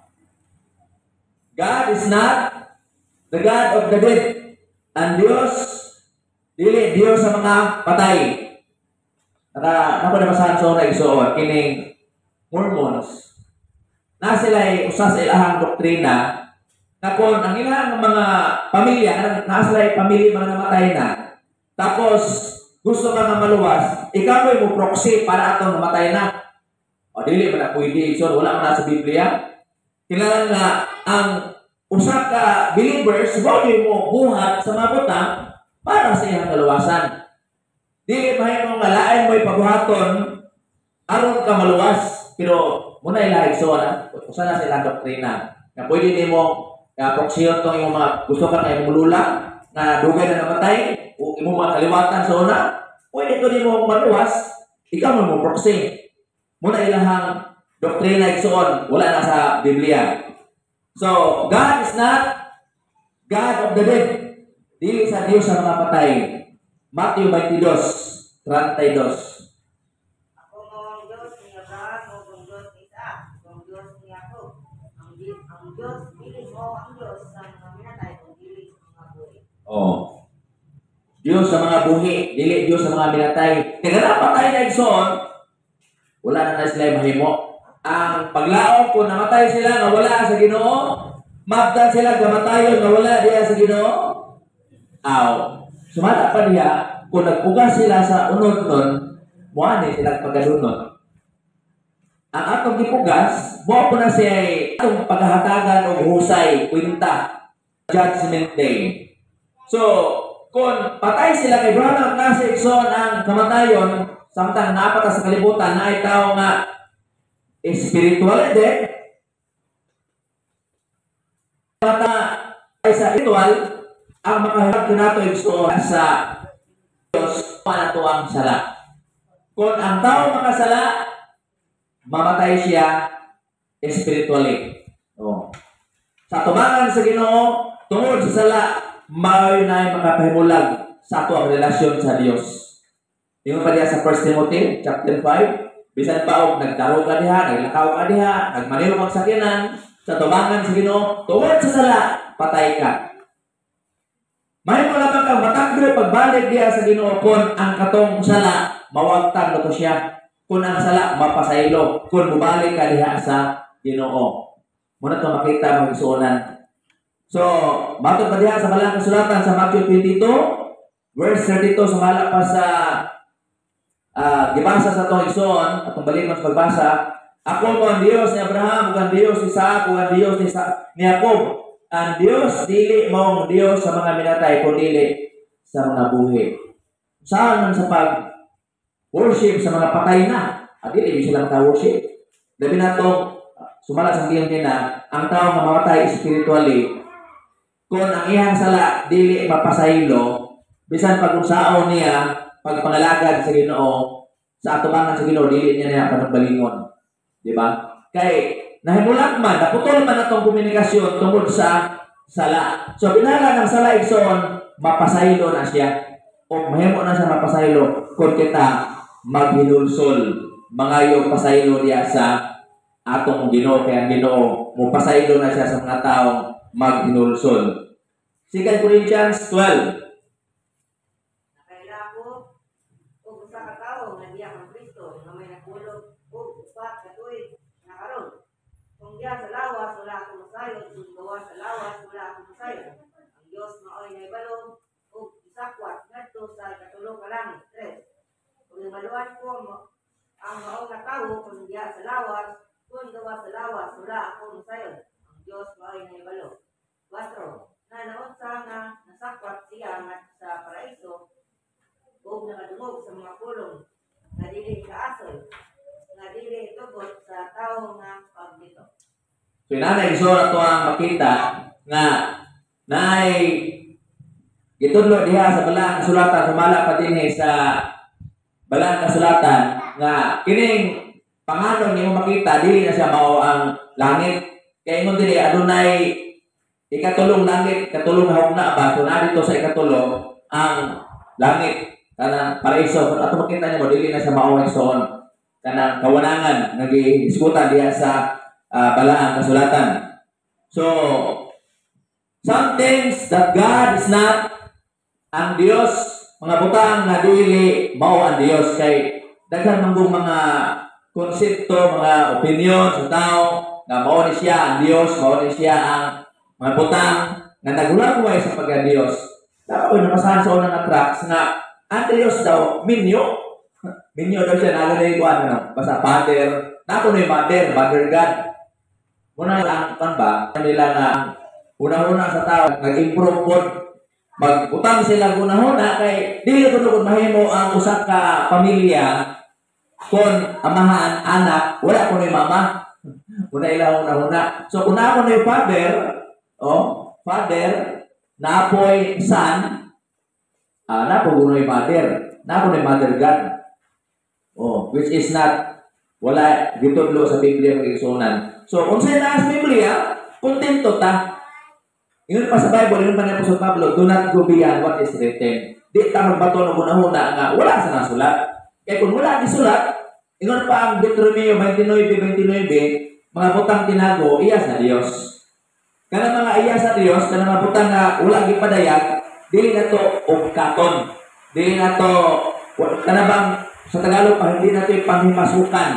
S1: God is not the God of the dead. Ang Diyos, dili Diyos sa mga patay. Napabasahan sa una igsoon, kining Mormons, na sila usa sa ilahang doktrina, na kung ang ilang mga pamilya, na sila pamilya mga namatay na, tapos gusto ka na maluwas, ikaw mo proxy para atong namatay na. O dili man na pwede, so wala man na sa Biblia. Kailangan nga ang usa ka believers, bawal mo buhat sa mga butang para sa iyang kaluwasan. Dili mahimong nga lain mo'y pabuhaton aron ka maluwas. Pero muna ilahig so usa na sa ilang doktrina. Na pwede nimo proxyon tong imong mga gusto ka nga imong lula na dugay na namatay o imong mga kaliwatan sa una, pwede ko nimo maluwas, ikaw mo proxy. Muna ilahang doktrina igsoon, wala na sa Biblia. So, God is not God of the dead. Dili sa Dios sa mga patay. Matthew 22:32.
S3: Ako ang Diyos ni Abraham o ang Diyos ni Isaac, ang Diyos ni Jacob. Ang Diyos, dili mo ang Diyos sa mga minatay o dili sa mga buhay.
S1: Oh. Diyos sa mga buhi, dili Diyos sa mga minatay. Kaya na patay na igsoon, wala na sila mahimo. Ang paglaom kung namatay sila nga wala sa Ginoo, mabdan sila gamatayon nga wala diya sa Ginoo. Aw. Sumata pa diya kung nagpugas sila sa unod nun, muani sila paggadunod. Ang atong gipugas, mo po na siya atong paghahatagan o husay, kwinta, judgment day. So, kung patay sila kay Brother klase igsoon ang kamatayon, samtang naapata sa kalibutan na ikaw nga spiritual dead, mata ay sa spiritual, ang makahirap kinato igsoon sa Diyos panato ang sala. Kung ang tao makasala, mamatay siya spiritually. Oh. Sa tumangan sa Ginoo tungod sa sala may na makapahimulag sa ato ang relasyon sa Dios. Ingon pa diha sa 1 Timothy chapter 5, bisan pa og nagtarong ka diha, naglakaw ka diha, nagmaneho kang sakyanan, sa tumangan sa Ginoo tungod sa sala patay ka. May mga kang matagdo pagbalik diha sa Ginoo kon ang katong sala mawagtang nato siya, kun ang sala mapasaylo kun mubalik ka diha sa Ginoo. Muna ito makita mag-isuunan. So, matod pa diha sa malang kasulatan sa Matthew 22, verse 32, sumala pa sa gibasa sa itong isuon, atong balikon sa pagbasa, ako ko ang Diyos ni Abraham, ko ang Diyos ni Isaac, ko ang Diyos ni Jacob. Ang Diyos, dili mong Diyos sa mga minatay, kung dili sa mga buhi. Saan man sa pag-worship sa mga patay na, at dili sila maka-worship. Labi na ito, sumala sa ngayong na ang tao nga mamatay spiritually kung ang iyang sala dili mapasaylo bisan pag-usaon niya pagpangalagad sa Ginoo sa atubangan sa Ginoo dili niya panagbalingon, di ba? Kay nahimulat man naputol man atong komunikasyon tungod sa sala. So pinala ng sala igsoon mapasaylo na siya o mahimo na siya mapasaylo kung kita maghinulsol mangayo pasaylo diya sa atong Ginoo, kaya ang Ginoo mo pasaylo na siya sa mga taong maghinulsol. 2 Corinthians 12.
S3: Nakaila ko og usa ka tawo nga diya kang Kristo nga may nagulog og upat ka tuig na karon. Kung diya sa lawas wala ako masayod, kung gawa sa lawas wala ako masayod. Ang Dios maoy naibalo og isakwat ngadto sa katulong ka langit. 3. Kung ibaluan ko ang mao nga tawo kung diya sa lawas kung gawa sa lawas, wala ako masayod. Ang Diyos mao'y naibalo. 4. Na naunsa nga nasakwat siya nga sa paraiso o nakadungog sa mga pulong na dili kaasoy, na dili tugot sa tao nga paglito.
S1: So, inanay gusto na ito ang makita nga naay itudlo diha sa balang kasulatan, sumala pa din sa balang kasulatan nga kining panganon niyo makita dili na siya mao ang langit kay ingon dili adunay ikatulong langit katulong hugna ba kun dito sa ikatulong ang langit kanang paraiso kun ato makita niyo dili na siya mao ang igsoon kanang kawanangan nagi-diskuta diha sa balaang kasulatan. So some things that God is not ang Dios, mga butang na dili mao ang Dios kay daghan manggong mga konsepto, mga opinion sa tao na mao ni siya ang Dios, mao ni siya ang mga butang na nagulagway sa pagka-Dios. Dapat nabasahan sa unang tracks na ang Dios daw, minyo. Minyo daw siya, nagalay ko ano, basta father, nato na yung mother God. Muna lang, ba, nila na una-una sa tao, nag-improve po, mag-utang sila una-una, kay dili ko nung mahimo ang usak ka pamilya, kung amahan, anak, wala ko na yung mama. Una ilang una-una. So, kung ako na yung father, naapoy son, napo ko na yung mother. Napo na yung mother God. Which is not, wala gitudlo sa Biblia mag-igsunan. So, kung sa'yo na sa Biblia, kontento ta. Ingon pa sa Bible, ingon pa na po sa Pablo, do not go beyond what is written. Di ta magbato ng una-una nga, wala sa nasulat. Kaya kung wala isulat, ingon pa ang Deuteronomio 29:29, mga butang tinago, iya sa Dios. Kana mga iya sa Dios, kana mga butang na wala gipadayag, dili na to ugkaton. Dili na to, kana bang sa Tagalog pa, hindi na to ipanghimasukan.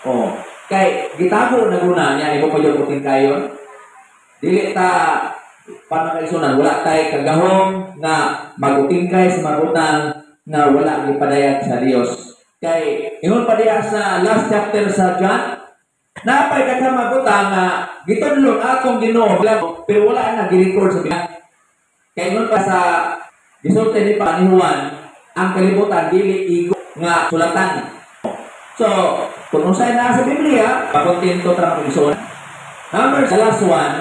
S1: Kay gitago na guna niya, ibo pa yung puting kayo. Dili ta panakaisunan, wala tay kagahom nga magutingkay sa mga butang na wala gipadayag sa Dios. Kay ingon pa diya sa last chapter sa John, napay daghang mabutang nga gitudlon atong Ginoo pero wala na gi-record sa Biblia. Kay ingon pa sa gisulti ni Juan, ang kalibutan dili igo nga sulatan. So, kung unsay na sa Biblia, pakontento ta ang igsoon. Number the last one,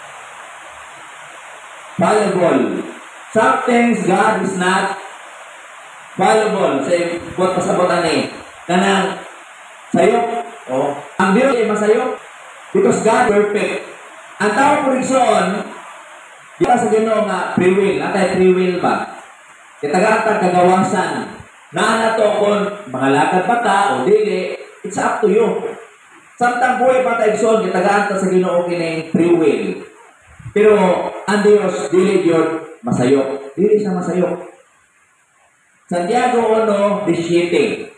S1: fallible. Some things God is not fallible. Say, buat pasabotan kanang sayop. Ang Diyos ay masayop. Because God perfect. Ang tao po igsoon, di ba sa Ginoo nga free will, natay free will ba? Kitagatag kagawasan. Na to kung mga lakad ba ta o dili, it's up to you. Samtang buhay pa ta igsoon, kitagatag sa Ginoo kining free will. Pero ang Dios dili yun masayok. Dili siya masayok. Santiago 1:17.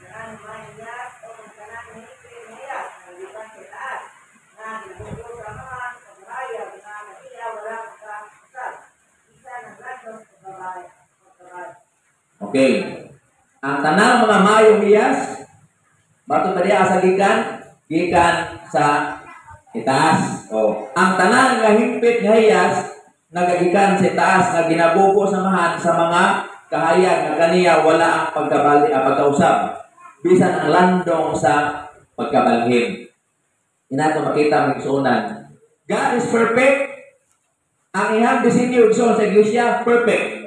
S1: Okay. Ang tanang mga mayong hiyas, bato tadi asa gikan sa itaas. Oh. Ang tanang nga hingpit nga hiyas nagagikan sa itaas nga ginabubo samahan sa mga kahayag nga kaniya wala ang pagkausap. Bisan ang landong sa pagkabalhin. Inato makita ang igsuunan. God is perfect. Ang ihang disenyo igsoon sa iglesia perfect.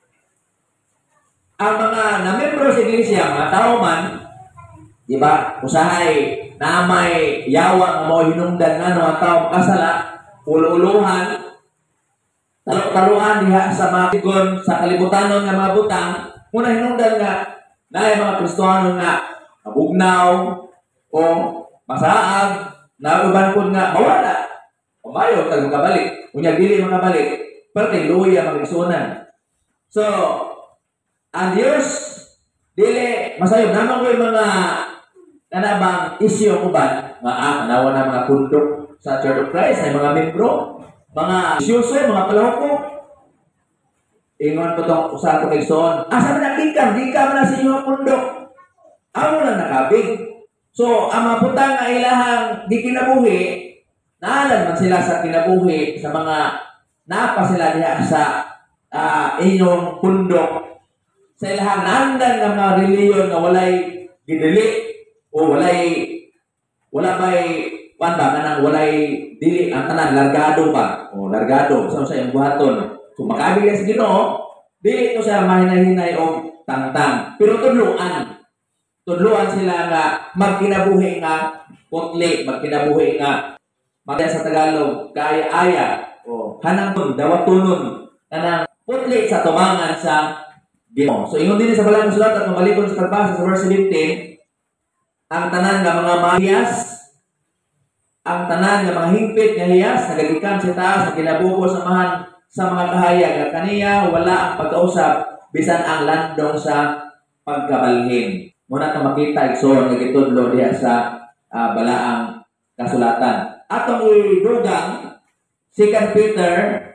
S1: Ang mga na-membro sa iglesia, mga tao man, di ba, usahay na may yawa nga mo hinungdan nga ang tao kasala, ulo-uluhan, talo-taluan diha sa mga tigon, sa kalibutanon nga mga butang, muna hinungdan nga na mga Kristohanon nga mabugnaw o masaag, na uban po nga mawala. O mayo, tag makabalik. Unya dili makabalik. Perting luya magigsunan. So, ang Diyos, dili, masayo, naman ko yung mga kanabang isyo ko ba, kanawa na mga pundok sa Church of Christ, ay mga membro, mga isyoso, mga palahoko. Ingon po itong usaha ko kay Son. Asa man nakikan, di ka man na sa inyong pundok. Amo lang nakabig. So, ang mga putang na ilahang di kinabuhi, naalan man sila sa kinabuhi, sa mga napa sila diha sa inyong pundok, sa ilahang nandan ng mga reliyon na walay gidili o wala ba'y walay dili ang tanan largado ba o largado sa iyong buhaton. So makabig sa Ginoo dili ito sa mahinahinay o tangtang pero tudluan sila nga magkinabuhi nga putli, magkinabuhi nga magaya sa Tagalog kaaya-aya o hanang dawatunon kanang putli sa tumangan sa Ginoo. So ingon din sa balang sulat at mabalikon sa pagbasa sa verse 17, ang tanan nga mga mahiyas, ang tanan nga mga hingpit nga hiyas nagagikan sa taas nga kinabubo samahan sa mga kahayag nga kaniya wala ang pagkausap bisan ang landong sa pagkabalhin. Muna ka makita igsoon nga gitudlo diha sa balaang kasulatan. Atong idugang 2 Peter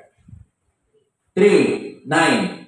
S1: 3:9.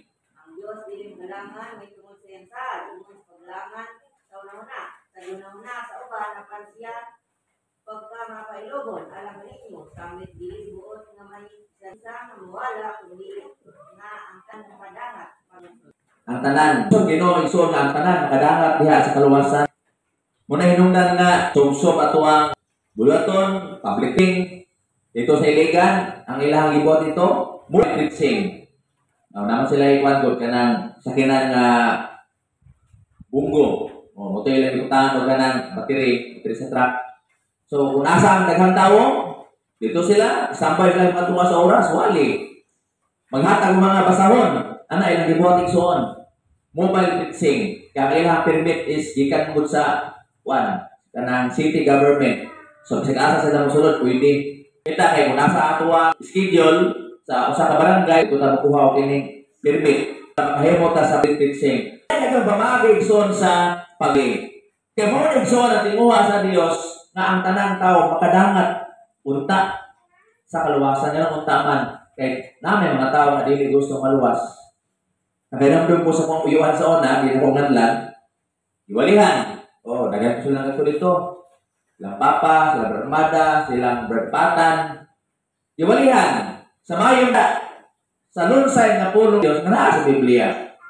S3: Pagka mapailogon, alam ninyo, samit dili buot nga may isa mawala kundi nga ang tanang padahat.
S1: Ang tanan, so Ginoo igsoon nga ang tanan makadangat diha sa kaluwasan. Muna hinungdan nga sumsum ato ang bulaton, publishing dito sa Iligan, ang ilahang gibot dito, multiplexing. Naman sila ikwan gud kanang sakinan nga bunggo. O moto ilang ikutan o kanang battery sa truck. So, kung asa ang daghang tawo, dito sila, standby sila matuwa sa oras, wali. Maghatag mga basahon, ana ilang gibuhat igsoon. Mobile fixing, kaya ilang permit is gikan mo sa kanang city government. So, bisag asa sila mosulod, pwede. Kita kay kung nasa ato ang schedule sa usa ka barangay, ito ta makuha og kining permit. Makahimo ta sa fixing. Kaya bamagi igsoon sa pagi. Kaya mo igsoon at imuha sa Dios na ang tanang tao makadangat unta sa kaluwasan niya ng untaman. Kaya namin mga tao na dili gusto maluwas. Nagayamdom po sa kong uyuhan sa una, di na kong nanlan, iwalihan. O, nagayam ko silang ito dito. Silang papa, silang bermada, silang berpatan. Iwalihan. Sa mayong na, sa lunsay na pulong Diyos na naa sa Biblia.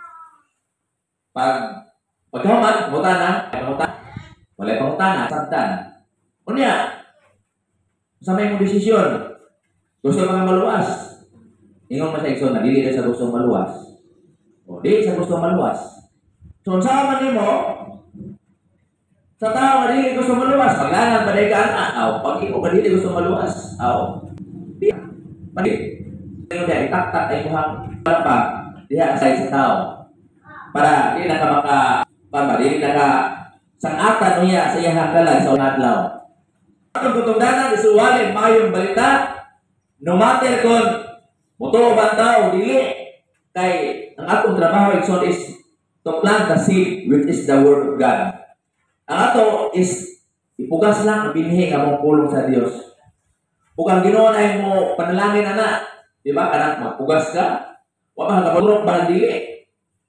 S1: Pagkahuman, pangutana, walay pangutana, sabtan. Unya, sa may mong desisyon, gusto mga maluwas. Ingon mo sa igsoon na, dili sa gusto maluwas. O, dili sa gusto maluwas. So, sa man nimo, Sa tao nga dili gusto maluwas, paglangan paday ka ana, pag imo ka dili gusto maluwas, di pali. Pero di itaktak ay muhang pa diha sa tao. Para di na ka maka dili na ka sangatan niya sa iyang kalag sa adlaw. Atong kutungdanan isuwalin mayong balita no matter kon moto ba tao dili kay ang atong trabaho igsoon is to plant the seed which is the word of God. Ang ato is ipugas lang ang binhi nga mong pulong sa Dios. Ug ang Ginoo ay mo panalangin ana, di ba? Kanang magpugas ka, wa ba kapaturok ba dili?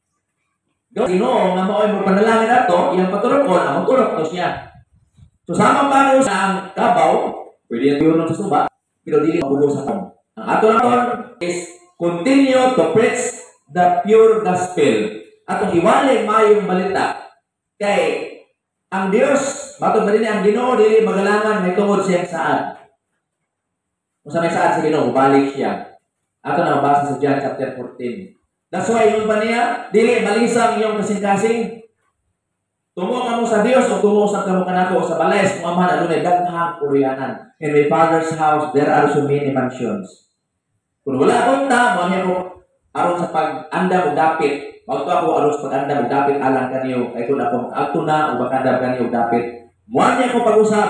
S1: Ginoo nga mao ay mo panalangin ato, iyang paturokon ang turok to siya. So sama pa sa ang kabaw, pwede yung sa suba, pero dili mabulo sa tom. Ang ato lang is continue to preach the pure gospel. Atong iwalay mayong balita kay ang Dios, matod ba din ang Ginoo dili magalangan may tungod siyang saad. Kung sa may saad sa Ginoo, balik siya. Ato na mabasa sa John chapter 14. That's why yun ba niya, dili malisang iyong kasing-kasing. Tungo ka mo sa Dios o tungo sa kamo kanako sa balay kung amahan adunay daghang kuryanan. In my Father's house there are so many mansions. Kung wala akong mo niya ko aron sa pag-anda mo dapit. Waktu ako aron sa pag-anda mo dapit alang kaniyo kay kun ako magadto na o makadab kaniyo dapit. Muan niya ko pag-usap.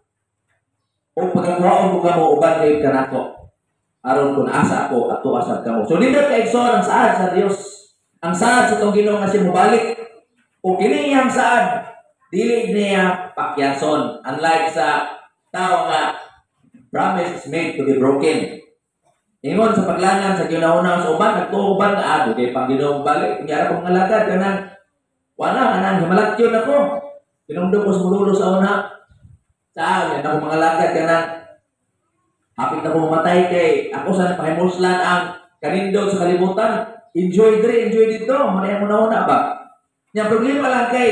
S1: O pagkakaon mo kamo uban kay kanako. Aron kun asa ako ato asab kamo. So dito kay igsoon ang saad sa Dios. Ang saad sa tong Ginoo nga siya mobalik. O kini iyang saad dili niya pakyason unlike sa tao nga promise is made to be broken. Ingon sa paglangan sa ginauna sa uban nagtuuban nga kay pang Ginoo balik kunyara kung ngalagad kanang wala kanang himalakyon ako. Pinungdog ko sa mululo sa una. Sa yan ako mga lagad kanang hapit na ko mamatay kay ako sa pahimuslan ang kanindot sa kalibutan. Enjoy dito. Manay mo na una ba? Yang problema lang kay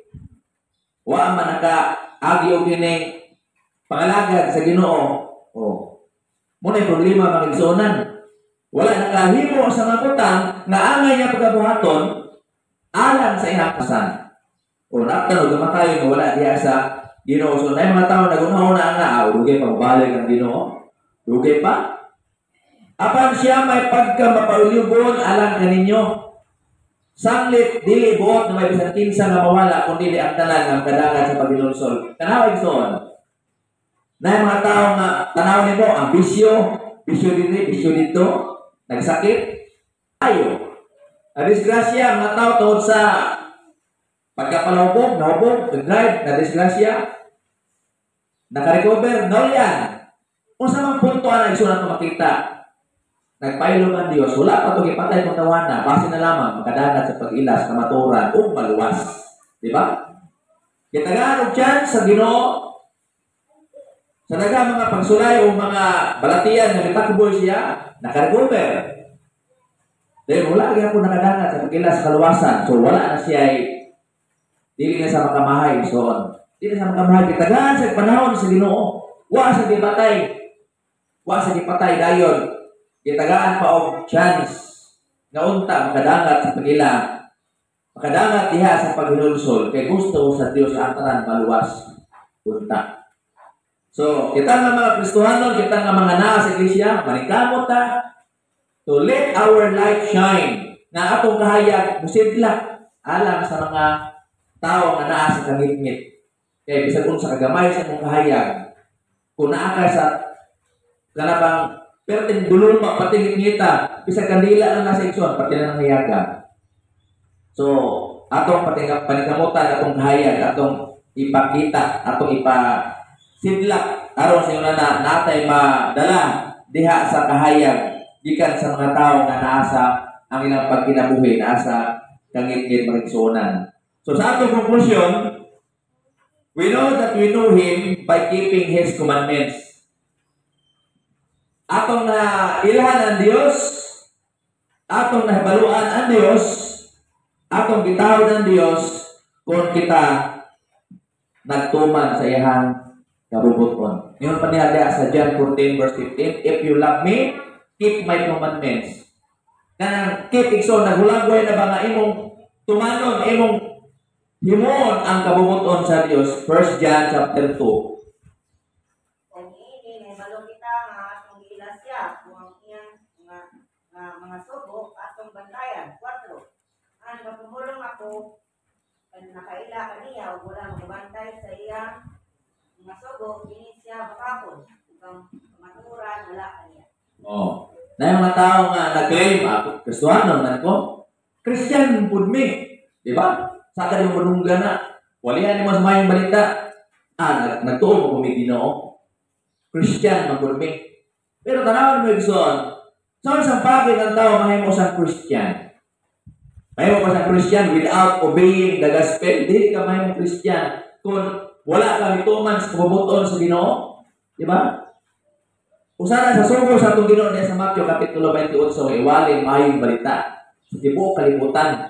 S1: wa man naka-agi og kining pangalagad sa Ginoo. Muna yung problema mga igsoonan. Wala nakahimo sa mga utang na angay niya pagkabuhaton alang sa ihakasan. O nakta no gamatayon wala diya sa Ginoo. So na mga tao naguna-una nga dugay pa mabalik ang Ginoo. Dugay pa. Apan siya may pagka mapaulubon alang kaninyo. Sanglit dili buot na may bisan kinsa nga mawala kundi ang tanan nga kadangan sa paghinulsol. Tanaw igsoon. Na yung mga tao nga tanaw nimo ang bisyo dito, nagsakit, ayo. Ang disgrasya, mga tao tungod sa pagkapalahubog, nag-drive, na-disgrasya, naka-recover, yan. Kung sa mga punto na igsunan ito makita, nagpailong ang Diyos, wala pa itong ipatay kong tawanan, base na lamang, makadagat sa pag-ilas, kamaturan, o maluwas. Diba? Kitagaan og chance sa Ginoo, sa daga mga pagsulay o mga balatian na mitakbo siya, naka-recover. Dahil wala kaya po nakadagat sa pag-ilas sa kaluwasan. So wala na siya ay dili na sa makamahay. So, dili na sa makamahay. Kitagaan sa panahon sa Ginoo. Wa sa gipatay dayon. Kitagaan pa og chance na unta makadagat sa pag-ila. Makadagat diha sa paghinulsol. Kay gusto sa Dios ang tanan maluwas. Unta. So, kita nga mga Kristohanon, kita nga mga naa sa iglesia, manikamot ta to let our light shine na atong kahayag musidla alang sa mga tao nga naa sa kangitngit. Kaya bisag unsa kagamay sa mong kahayag, kung naa ka sa kanabang perting dulong patingit ngita, bisag kandila na nasa igsoon, pati na ng hayaga. So, atong panikamutan, atong kahayag, atong ipakita, atong sidlak aron sa na natay madala diha sa kahayag gikan sa mga tawo nga naa sa ang ilang pagkinabuhi naa sa kangit-ngit magigsuonan. So sa atong conclusion, we know that we know Him by keeping His commandments. Atong na ilahan ang Dios, atong nahibaluan ang Dios, atong gitawod ang Dios kung kita nagtuman sa iyang kabubuton. Ngayon pa niya sa John 14 verse 15, if you love me, keep my commandments. Kanang keep igsoon, naghulagway na ba nga imong tumanon, imong Himon ang kabubuton sa Dios. 1 John chapter 2.
S3: Kung ini may balong kita nga atong ilasya kung ang iyang mga subo atong bantayan. 4. Ang mapumulong ako nakaila kaniya o wala makabantay sa iyang mga subo, kini siya bakapon. Kung maturan, wala kaniya.
S1: Oh. Na yung mga tao nga nag-claim, ako, Kristiyano, ko, Christian pud me. Di ba? Saka yung manungga na. Walihan mo sa mayong balita. Nagtuon mo kung may Ginoo. Christian, pud me. Pero tanawan mo yung son, saan sa pagin ng tao mahimo sa Christian? Mahimo pa sa Christian without obeying the gospel. Dili ka mahimo Christian kung wala ka hituman sa kabubuton sa Ginoo. Di ba? Usara sa sugo sa itong Ginoo niya sa Matthew Kapitulo 28, iwalin mayong balita sa tibuok kalibutan.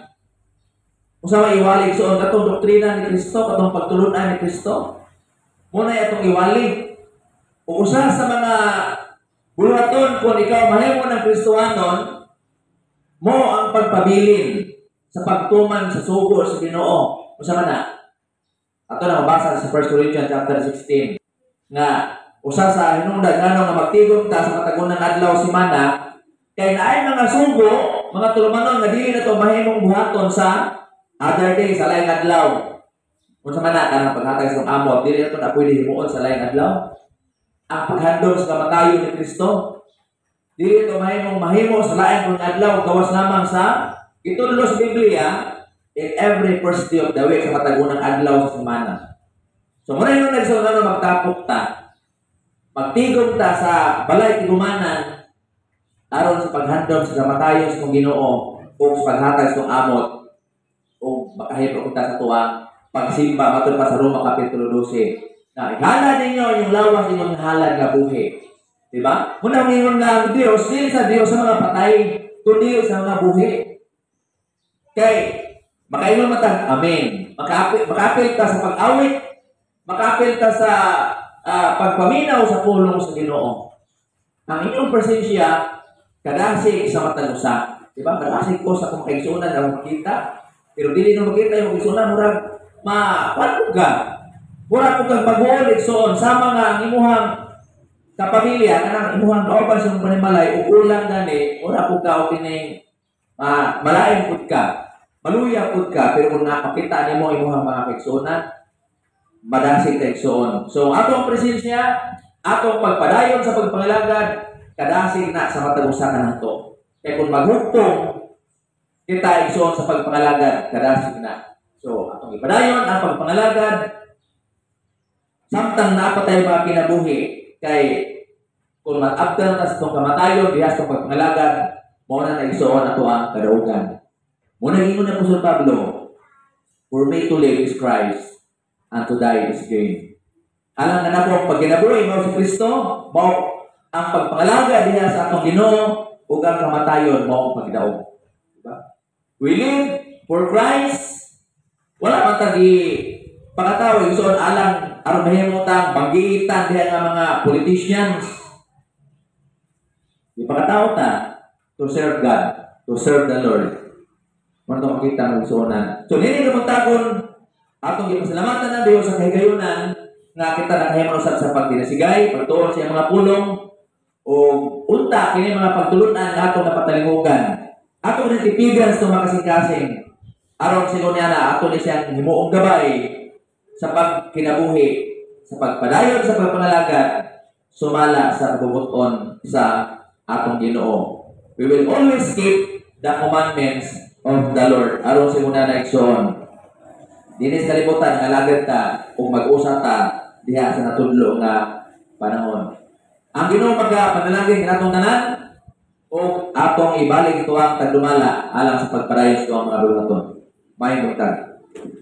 S1: Usama iwalin so katong doktrina ni Kristo, katong pagtulunan ni Kristo. Muna itong iwalin. Kung usa sa mga buluhaton kung ikaw mahimo ng Kristohanon, mo ang pagpabilin sa pagtuman sa sugo sa Ginoo. Usama na. Ato na mabasa sa 1 Corinthians chapter 16 nga usa sa hinungdan ngano nga magtigom ta sa katagunan adlaw semana kay naay mga sugo, mga tulumanon nga dili na to mahimong buhaton sa other day sa laing adlaw. Unsa man na kanang paghatag sa amot, dili na to na pwede himuon sa laing adlaw. Ang paghandom sa kamatayon ni Kristo, dili to mahimo sa laing adlaw gawas lamang sa itudlo sa Biblia in every first day of the week sa katagunan adlaw sa semana. So muna yung nagsunod na magtapok ta. Magtigom ta sa balay tigumanan aron sa paghandom sa kamatayon sa Ginoo o sa paghatag sa amot o makahimo ta sa tuwa pagsimba matud pa sa Roma Kapitulo 12 na ihala ninyo yung lawas inyong halad nga buhi. Diba? Muna ngayon nga ang Diyos, dili sa Diyos sa mga patay, kundi sa mga buhi. Kay makaingon matag, amen. Makapil ta sa pag-awit, makapil ta sa pagpaminaw sa pulong sa Ginoo. Ang inyong presensya kadasig sa matag usa. Diba? Kadasig ko sa kumakaigsunan na makita. Pero dili na makita yung igsunan murag mapatog ka. Murag kung mag-ulit soon sama nga ang imuhang kapamilya kanang imuhang kauban sa panimalay ug ulang gani murag pud ka og kini malain pud ka. Maluya pud ka pero kung nakakita nimo imuhang mga kaigsunan madasig kay igsoon. So atong presensya, atong pagpadayon sa pagpangalagad kadasig na sa matag usa kanadto. Kay kung maghugtong kita igsoon sa pagpangalagad kadasig na. So atong ipadayon ang pagpangalagad samtang napatay mga kinabuhi kay kung mag-abdan ta sa itong kamatayon diha sa pagpangalagad mao na igsoon ato ang kadaugan. Muna gingon na Apostol Pablo, for me to live is Christ and to die is gain. Alang na po ang pagkinabuhi mo sa Kristo, mo ang pagpangalaga diha sa atong Ginoo ug ang kamatayon mo ang pagdaog. Diba? We live for Christ. Wala man tagi pagkatawag igsoon alang aron mahimutang banggitan diha nga mga politicians. Di pagkatao ta to serve God, to serve the Lord. Mano makita ng igsoonan. So nini namang takon atong gipasalamatan na Dios sa kahigayunan nga kita nakahimo usab sa pagdinasigay, pagtuon sa mga pulong o unta kini mga pagtulunan nga atong napatalingugan. Atong nitipigan sa mga kasing-kasing aron sigon niya na ato ni siyang himuong gabay sa pagkinabuhi, sa pagpadayon sa pagpangalagad, sumala sa kabubuton sa atong Ginoo. We will always keep the commandments of the Lord. Aron sigon na igsoon. Dinis kalibutan nga lagad ta ug mag-usa ta diha sa natudlo nga panahon. Ang Ginoo panalangin natong tanan ug atong ibalik ito ang tagdumala alang sa pagpadayon sa mga buluhaton. May butang.